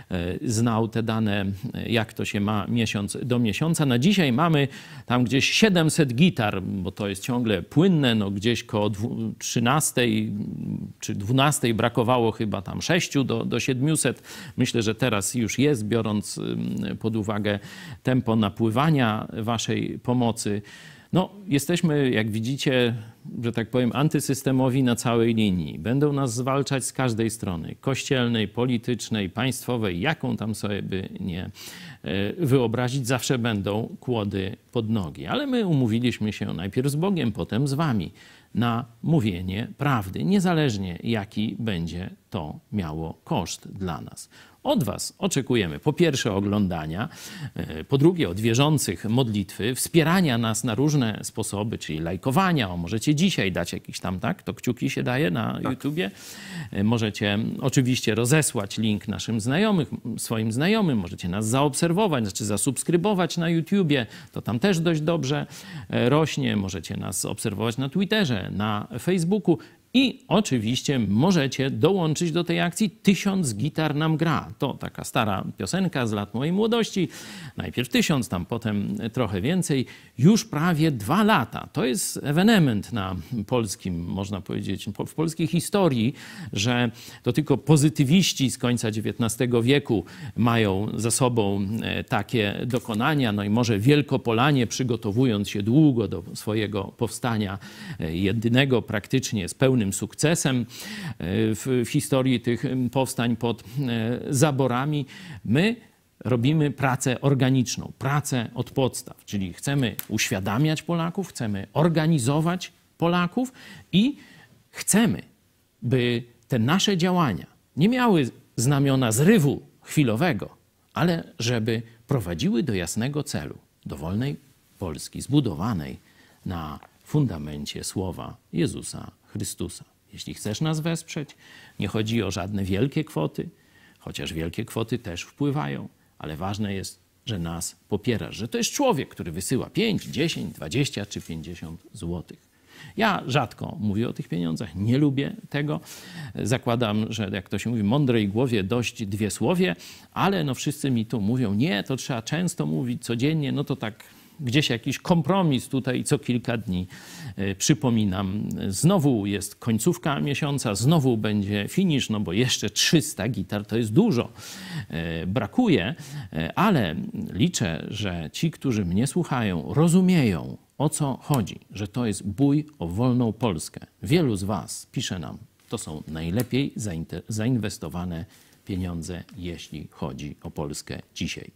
znał te dane, jak to się ma miesiąc do miesiąca. Na dzisiaj mamy tam gdzieś siedemset gitar, bo to jest ciągle płynne, no gdzieś koło trzynastej czy dwunastej brakowało chyba tam sześciu do, do siedmiuset. Myślę, że teraz już jest, biorąc pod uwagę tempo napływania waszej pomocy. No, jesteśmy, jak widzicie, że tak powiem, antysystemowi na całej linii. Będą nas zwalczać z każdej strony, kościelnej, politycznej, państwowej, jaką tam sobie by nie wyobrazić, zawsze będą kłody pod nogi. Ale my umówiliśmy się najpierw z Bogiem, potem z wami na mówienie prawdy, niezależnie jaki będzie to miało koszt dla nas. Od was oczekujemy po pierwsze oglądania, po drugie od wierzących modlitwy, wspierania nas na różne sposoby, czyli lajkowania. O, możecie dzisiaj dać jakiś tam, tak? To kciuki się daje na tak. YouTubie. Możecie oczywiście rozesłać link naszym znajomych, swoim znajomym. Możecie nas zaobserwować, znaczy zasubskrybować na YouTubie. To tam też dość dobrze rośnie. Możecie nas obserwować na Twitterze, na Facebooku. I oczywiście możecie dołączyć do tej akcji Tysiąc gitar nam gra. To taka stara piosenka z lat mojej młodości. Najpierw tysiąc, tam potem trochę więcej. Już prawie dwa lata. To jest ewenement na polskim, można powiedzieć, w polskiej historii, że to tylko pozytywiści z końca dziewiętnastego wieku mają za sobą takie dokonania. No i może Wielkopolanie, przygotowując się długo do swojego powstania, jedynego praktycznie z pełnym sukcesem w, w historii tych powstań pod zaborami. My robimy pracę organiczną, pracę od podstaw, czyli chcemy uświadamiać Polaków, chcemy organizować Polaków i chcemy, by te nasze działania nie miały znamiona zrywu chwilowego, ale żeby prowadziły do jasnego celu, do wolnej Polski zbudowanej na fundamencie słowa Jezusa Chrystusa. Jeśli chcesz nas wesprzeć, nie chodzi o żadne wielkie kwoty, chociaż wielkie kwoty też wpływają, ale ważne jest, że nas popierasz, że to jest człowiek, który wysyła pięć, dziesięć, dwadzieścia czy pięćdziesiąt złotych. Ja rzadko mówię o tych pieniądzach, nie lubię tego. Zakładam, że jak to się mówi, mądrej głowie dość dwie słowie, ale no wszyscy mi tu mówią, nie, to trzeba często mówić, codziennie, no to tak gdzieś jakiś kompromis tutaj co kilka dni. Przypominam, znowu jest końcówka miesiąca, znowu będzie finisz, no bo jeszcze trzysta gitar to jest dużo. Brakuje, ale liczę, że ci, którzy mnie słuchają, rozumieją, o co chodzi, że to jest bój o wolną Polskę. Wielu z was pisze nam, to są najlepiej zainwestowane pieniądze, jeśli chodzi o Polskę dzisiaj.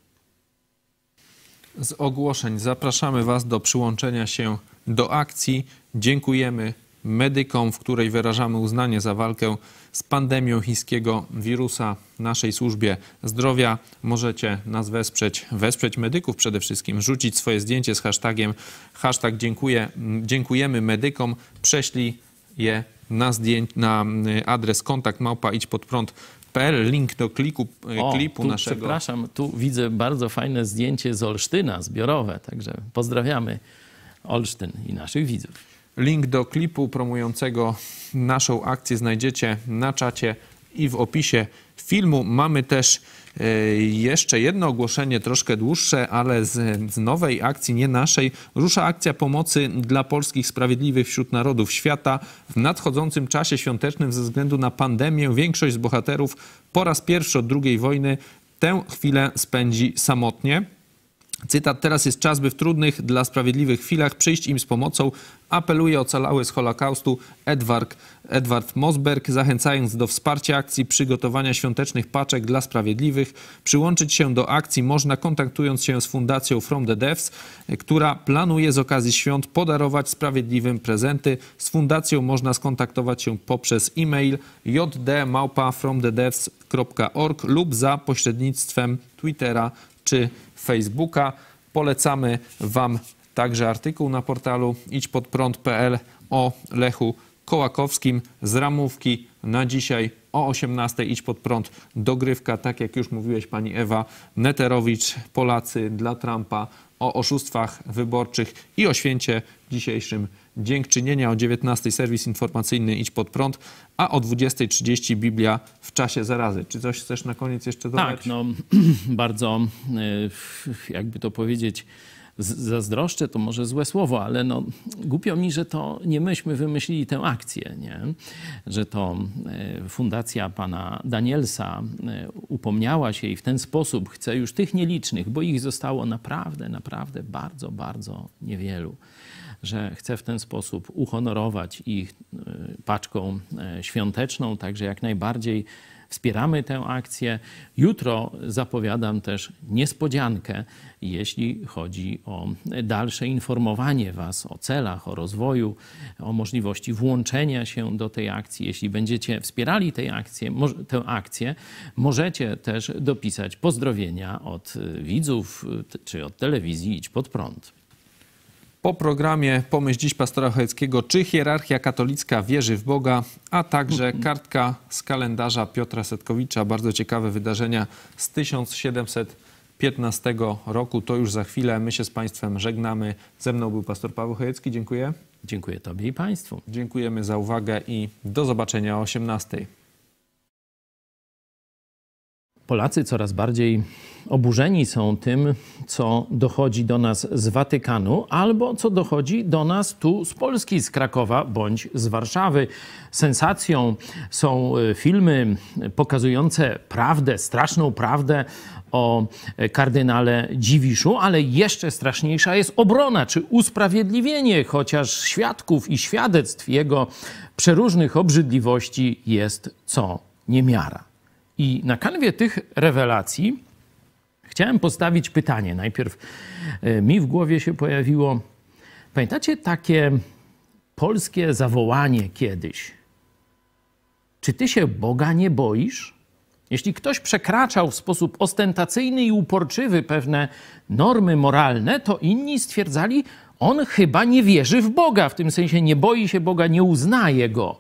Z ogłoszeń zapraszamy was do przyłączenia się do akcji. Dziękujemy medykom, w której wyrażamy uznanie za walkę z pandemią chińskiego wirusa naszej służbie zdrowia. Możecie nas wesprzeć, wesprzeć medyków przede wszystkim, rzucić swoje zdjęcie z hashtagiem hashtag dziękuję, dziękujemy medykom. Prześlij je na, zdjęć, na adres kontakt małpa idź pod prąd kropka p l. Link do kliku, o, klipu tu, naszego. Przepraszam, tu widzę bardzo fajne zdjęcie z Olsztyna, zbiorowe, także pozdrawiamy Olsztyn i naszych widzów. Link do klipu promującego naszą akcję znajdziecie na czacie i w opisie filmu. Mamy też jeszcze jedno ogłoszenie, troszkę dłuższe, ale z, z nowej akcji, nie naszej. Rusza akcja pomocy dla polskich sprawiedliwych wśród narodów świata. W nadchodzącym czasie świątecznym ze względu na pandemię większość z bohaterów po raz pierwszy od drugiej wojny tę chwilę spędzi samotnie. Cytat: teraz jest czas, by w trudnych dla sprawiedliwych chwilach przyjść im z pomocą. Apeluje ocalały z Holokaustu Edward, Edward Mosberg, zachęcając do wsparcia akcji przygotowania świątecznych paczek dla sprawiedliwych. Przyłączyć się do akcji można kontaktując się z fundacją From the Devs, która planuje z okazji świąt podarować sprawiedliwym prezenty. Z fundacją można skontaktować się poprzez e-mail j d małpa from the devs kropka org lub za pośrednictwem Twittera czy Facebooka. Polecamy Wam także artykuł na portalu idź pod prąd kropka p l o Lechu Kołakowskim z ramówki na dzisiaj o osiemnastej. Idź pod prąd, dogrywka, tak jak już mówiłeś pani Ewa Neterowicz, Polacy dla Trumpa, o oszustwach wyborczych i o święcie dzisiejszym dziękczynienia. O dziewiętnastej serwis informacyjny Idź pod prąd, a o dwudziestej trzydzieści Biblia w czasie zarazy. Czy coś chcesz na koniec jeszcze dodać? Tak, no bardzo, jakby to powiedzieć, zazdroszczę, to może złe słowo, ale no, głupio mi, że to nie myśmy wymyślili tę akcję, nie? Że to fundacja pana Danielsa upomniała się i w ten sposób chce już tych nielicznych, bo ich zostało naprawdę, naprawdę bardzo, bardzo niewielu, że chce w ten sposób uhonorować ich paczką świąteczną, także jak najbardziej wspieramy tę akcję. Jutro zapowiadam też niespodziankę, jeśli chodzi o dalsze informowanie Was o celach, o rozwoju, o możliwości włączenia się do tej akcji. Jeśli będziecie wspierali tej akcję, tę akcję, możecie też dopisać pozdrowienia od widzów czy od telewizji Idź pod prąd. Po programie Pomyśl dziś pastora Chojeckiego, czy hierarchia katolicka wierzy w Boga, a także kartka z kalendarza Piotra Setkowicza. Bardzo ciekawe wydarzenia z tysiąc siedemset piętnastego roku. To już za chwilę. My się z Państwem żegnamy. Ze mną był pastor Paweł Chojecki. Dziękuję. Dziękuję Tobie i Państwu. Dziękujemy za uwagę i do zobaczenia o osiemnastej. Polacy coraz bardziej oburzeni są tym, co dochodzi do nas z Watykanu albo co dochodzi do nas tu z Polski, z Krakowa bądź z Warszawy. Sensacją są filmy pokazujące prawdę, straszną prawdę o kardynale Dziwiszu, ale jeszcze straszniejsza jest obrona czy usprawiedliwienie, chociaż świadków i świadectw jego przeróżnych obrzydliwości jest co niemiara. I na kanwie tych rewelacji chciałem postawić pytanie. Najpierw mi w głowie się pojawiło, pamiętacie takie polskie zawołanie kiedyś? Czy ty się Boga nie boisz? Jeśli ktoś przekraczał w sposób ostentacyjny i uporczywy pewne normy moralne, to inni stwierdzali, on chyba nie wierzy w Boga, w tym sensie nie boi się Boga, nie uznaje Go.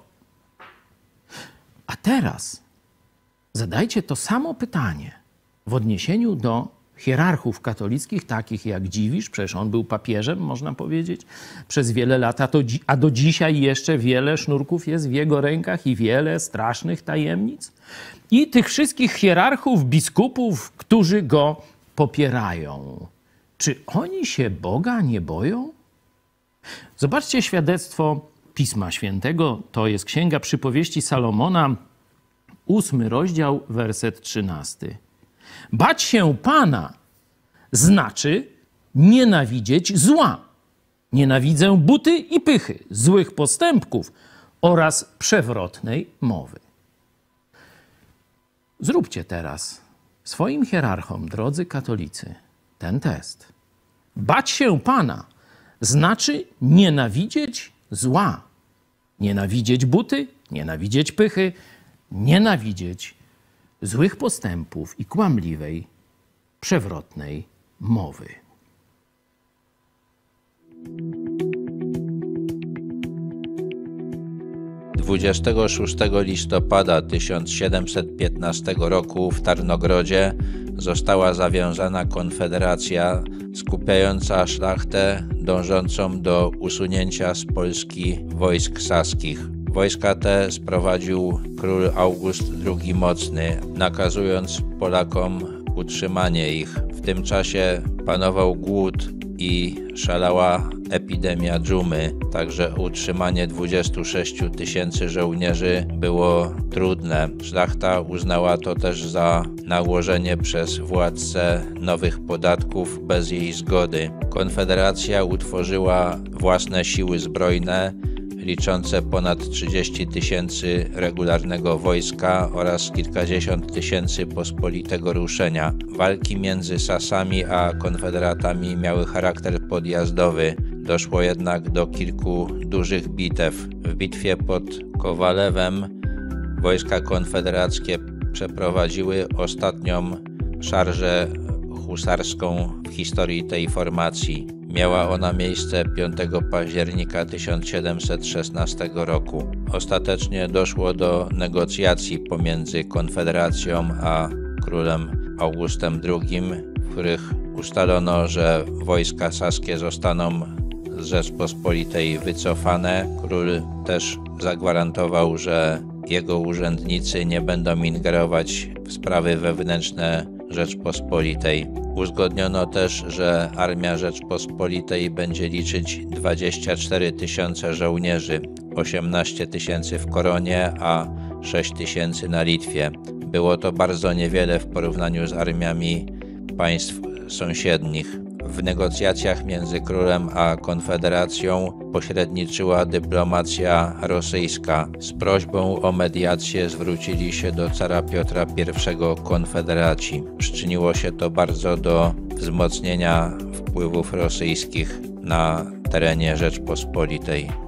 A teraz zadajcie to samo pytanie w odniesieniu do hierarchów katolickich, takich jak Dziwisz, przecież on był papieżem, można powiedzieć, przez wiele lat, a, to, a do dzisiaj jeszcze wiele sznurków jest w jego rękach i wiele strasznych tajemnic. I tych wszystkich hierarchów, biskupów, którzy go popierają. Czy oni się Boga nie boją? Zobaczcie świadectwo Pisma Świętego, to jest Księga Przypowieści Salomona, ósmy rozdział, werset trzynasty. Bać się Pana znaczy nienawidzieć zła. Nienawidzę buty i pychy, złych postępków oraz przewrotnej mowy. Zróbcie teraz swoim hierarchom, drodzy katolicy, ten test. Bać się Pana znaczy nienawidzieć zła. Nienawidzieć buty, nienawidzieć pychy, nienawidzieć złych postępów i kłamliwej, przewrotnej mowy. dwudziestego szóstego listopada tysiąc siedemset piętnastego roku w Tarnogrodzie została zawiązana konfederacja skupiająca szlachtę dążącą do usunięcia z Polski wojsk saskich Wojska te sprowadził król August drugi Mocny, nakazując Polakom utrzymanie ich. W tym czasie panował głód i szalała epidemia dżumy, także utrzymanie dwudziestu sześciu tysięcy żołnierzy było trudne. Szlachta uznała to też za nałożenie przez władcę nowych podatków bez jej zgody. Konfederacja utworzyła własne siły zbrojne, liczące ponad trzydzieści tysięcy regularnego wojska oraz kilkadziesiąt tysięcy pospolitego ruszenia. Walki między Sasami a konfederatami miały charakter podjazdowy. Doszło jednak do kilku dużych bitew. W bitwie pod Kowalewem wojska konfederackie przeprowadziły ostatnią szarżę husarską w historii tej formacji. Miała ona miejsce piątego października tysiąc siedemset szesnastego roku. Ostatecznie doszło do negocjacji pomiędzy Konfederacją a królem Augustem drugim, w których ustalono, że wojska saskie zostaną z Rzeczpospolitej wycofane. Król też zagwarantował, że jego urzędnicy nie będą ingerować w sprawy wewnętrzne Rzeczpospolitej. Uzgodniono też, że Armia Rzeczpospolitej będzie liczyć dwadzieścia cztery tysiące żołnierzy, osiemnaście tysięcy w Koronie, a sześć tysięcy na Litwie. Było to bardzo niewiele w porównaniu z armiami państw sąsiednich. W negocjacjach między królem a konfederacją pośredniczyła dyplomacja rosyjska. Z prośbą o mediację zwrócili się do cara Piotra pierwszego konfederaci. Przyczyniło się to bardzo do wzmocnienia wpływów rosyjskich na terenie Rzeczpospolitej.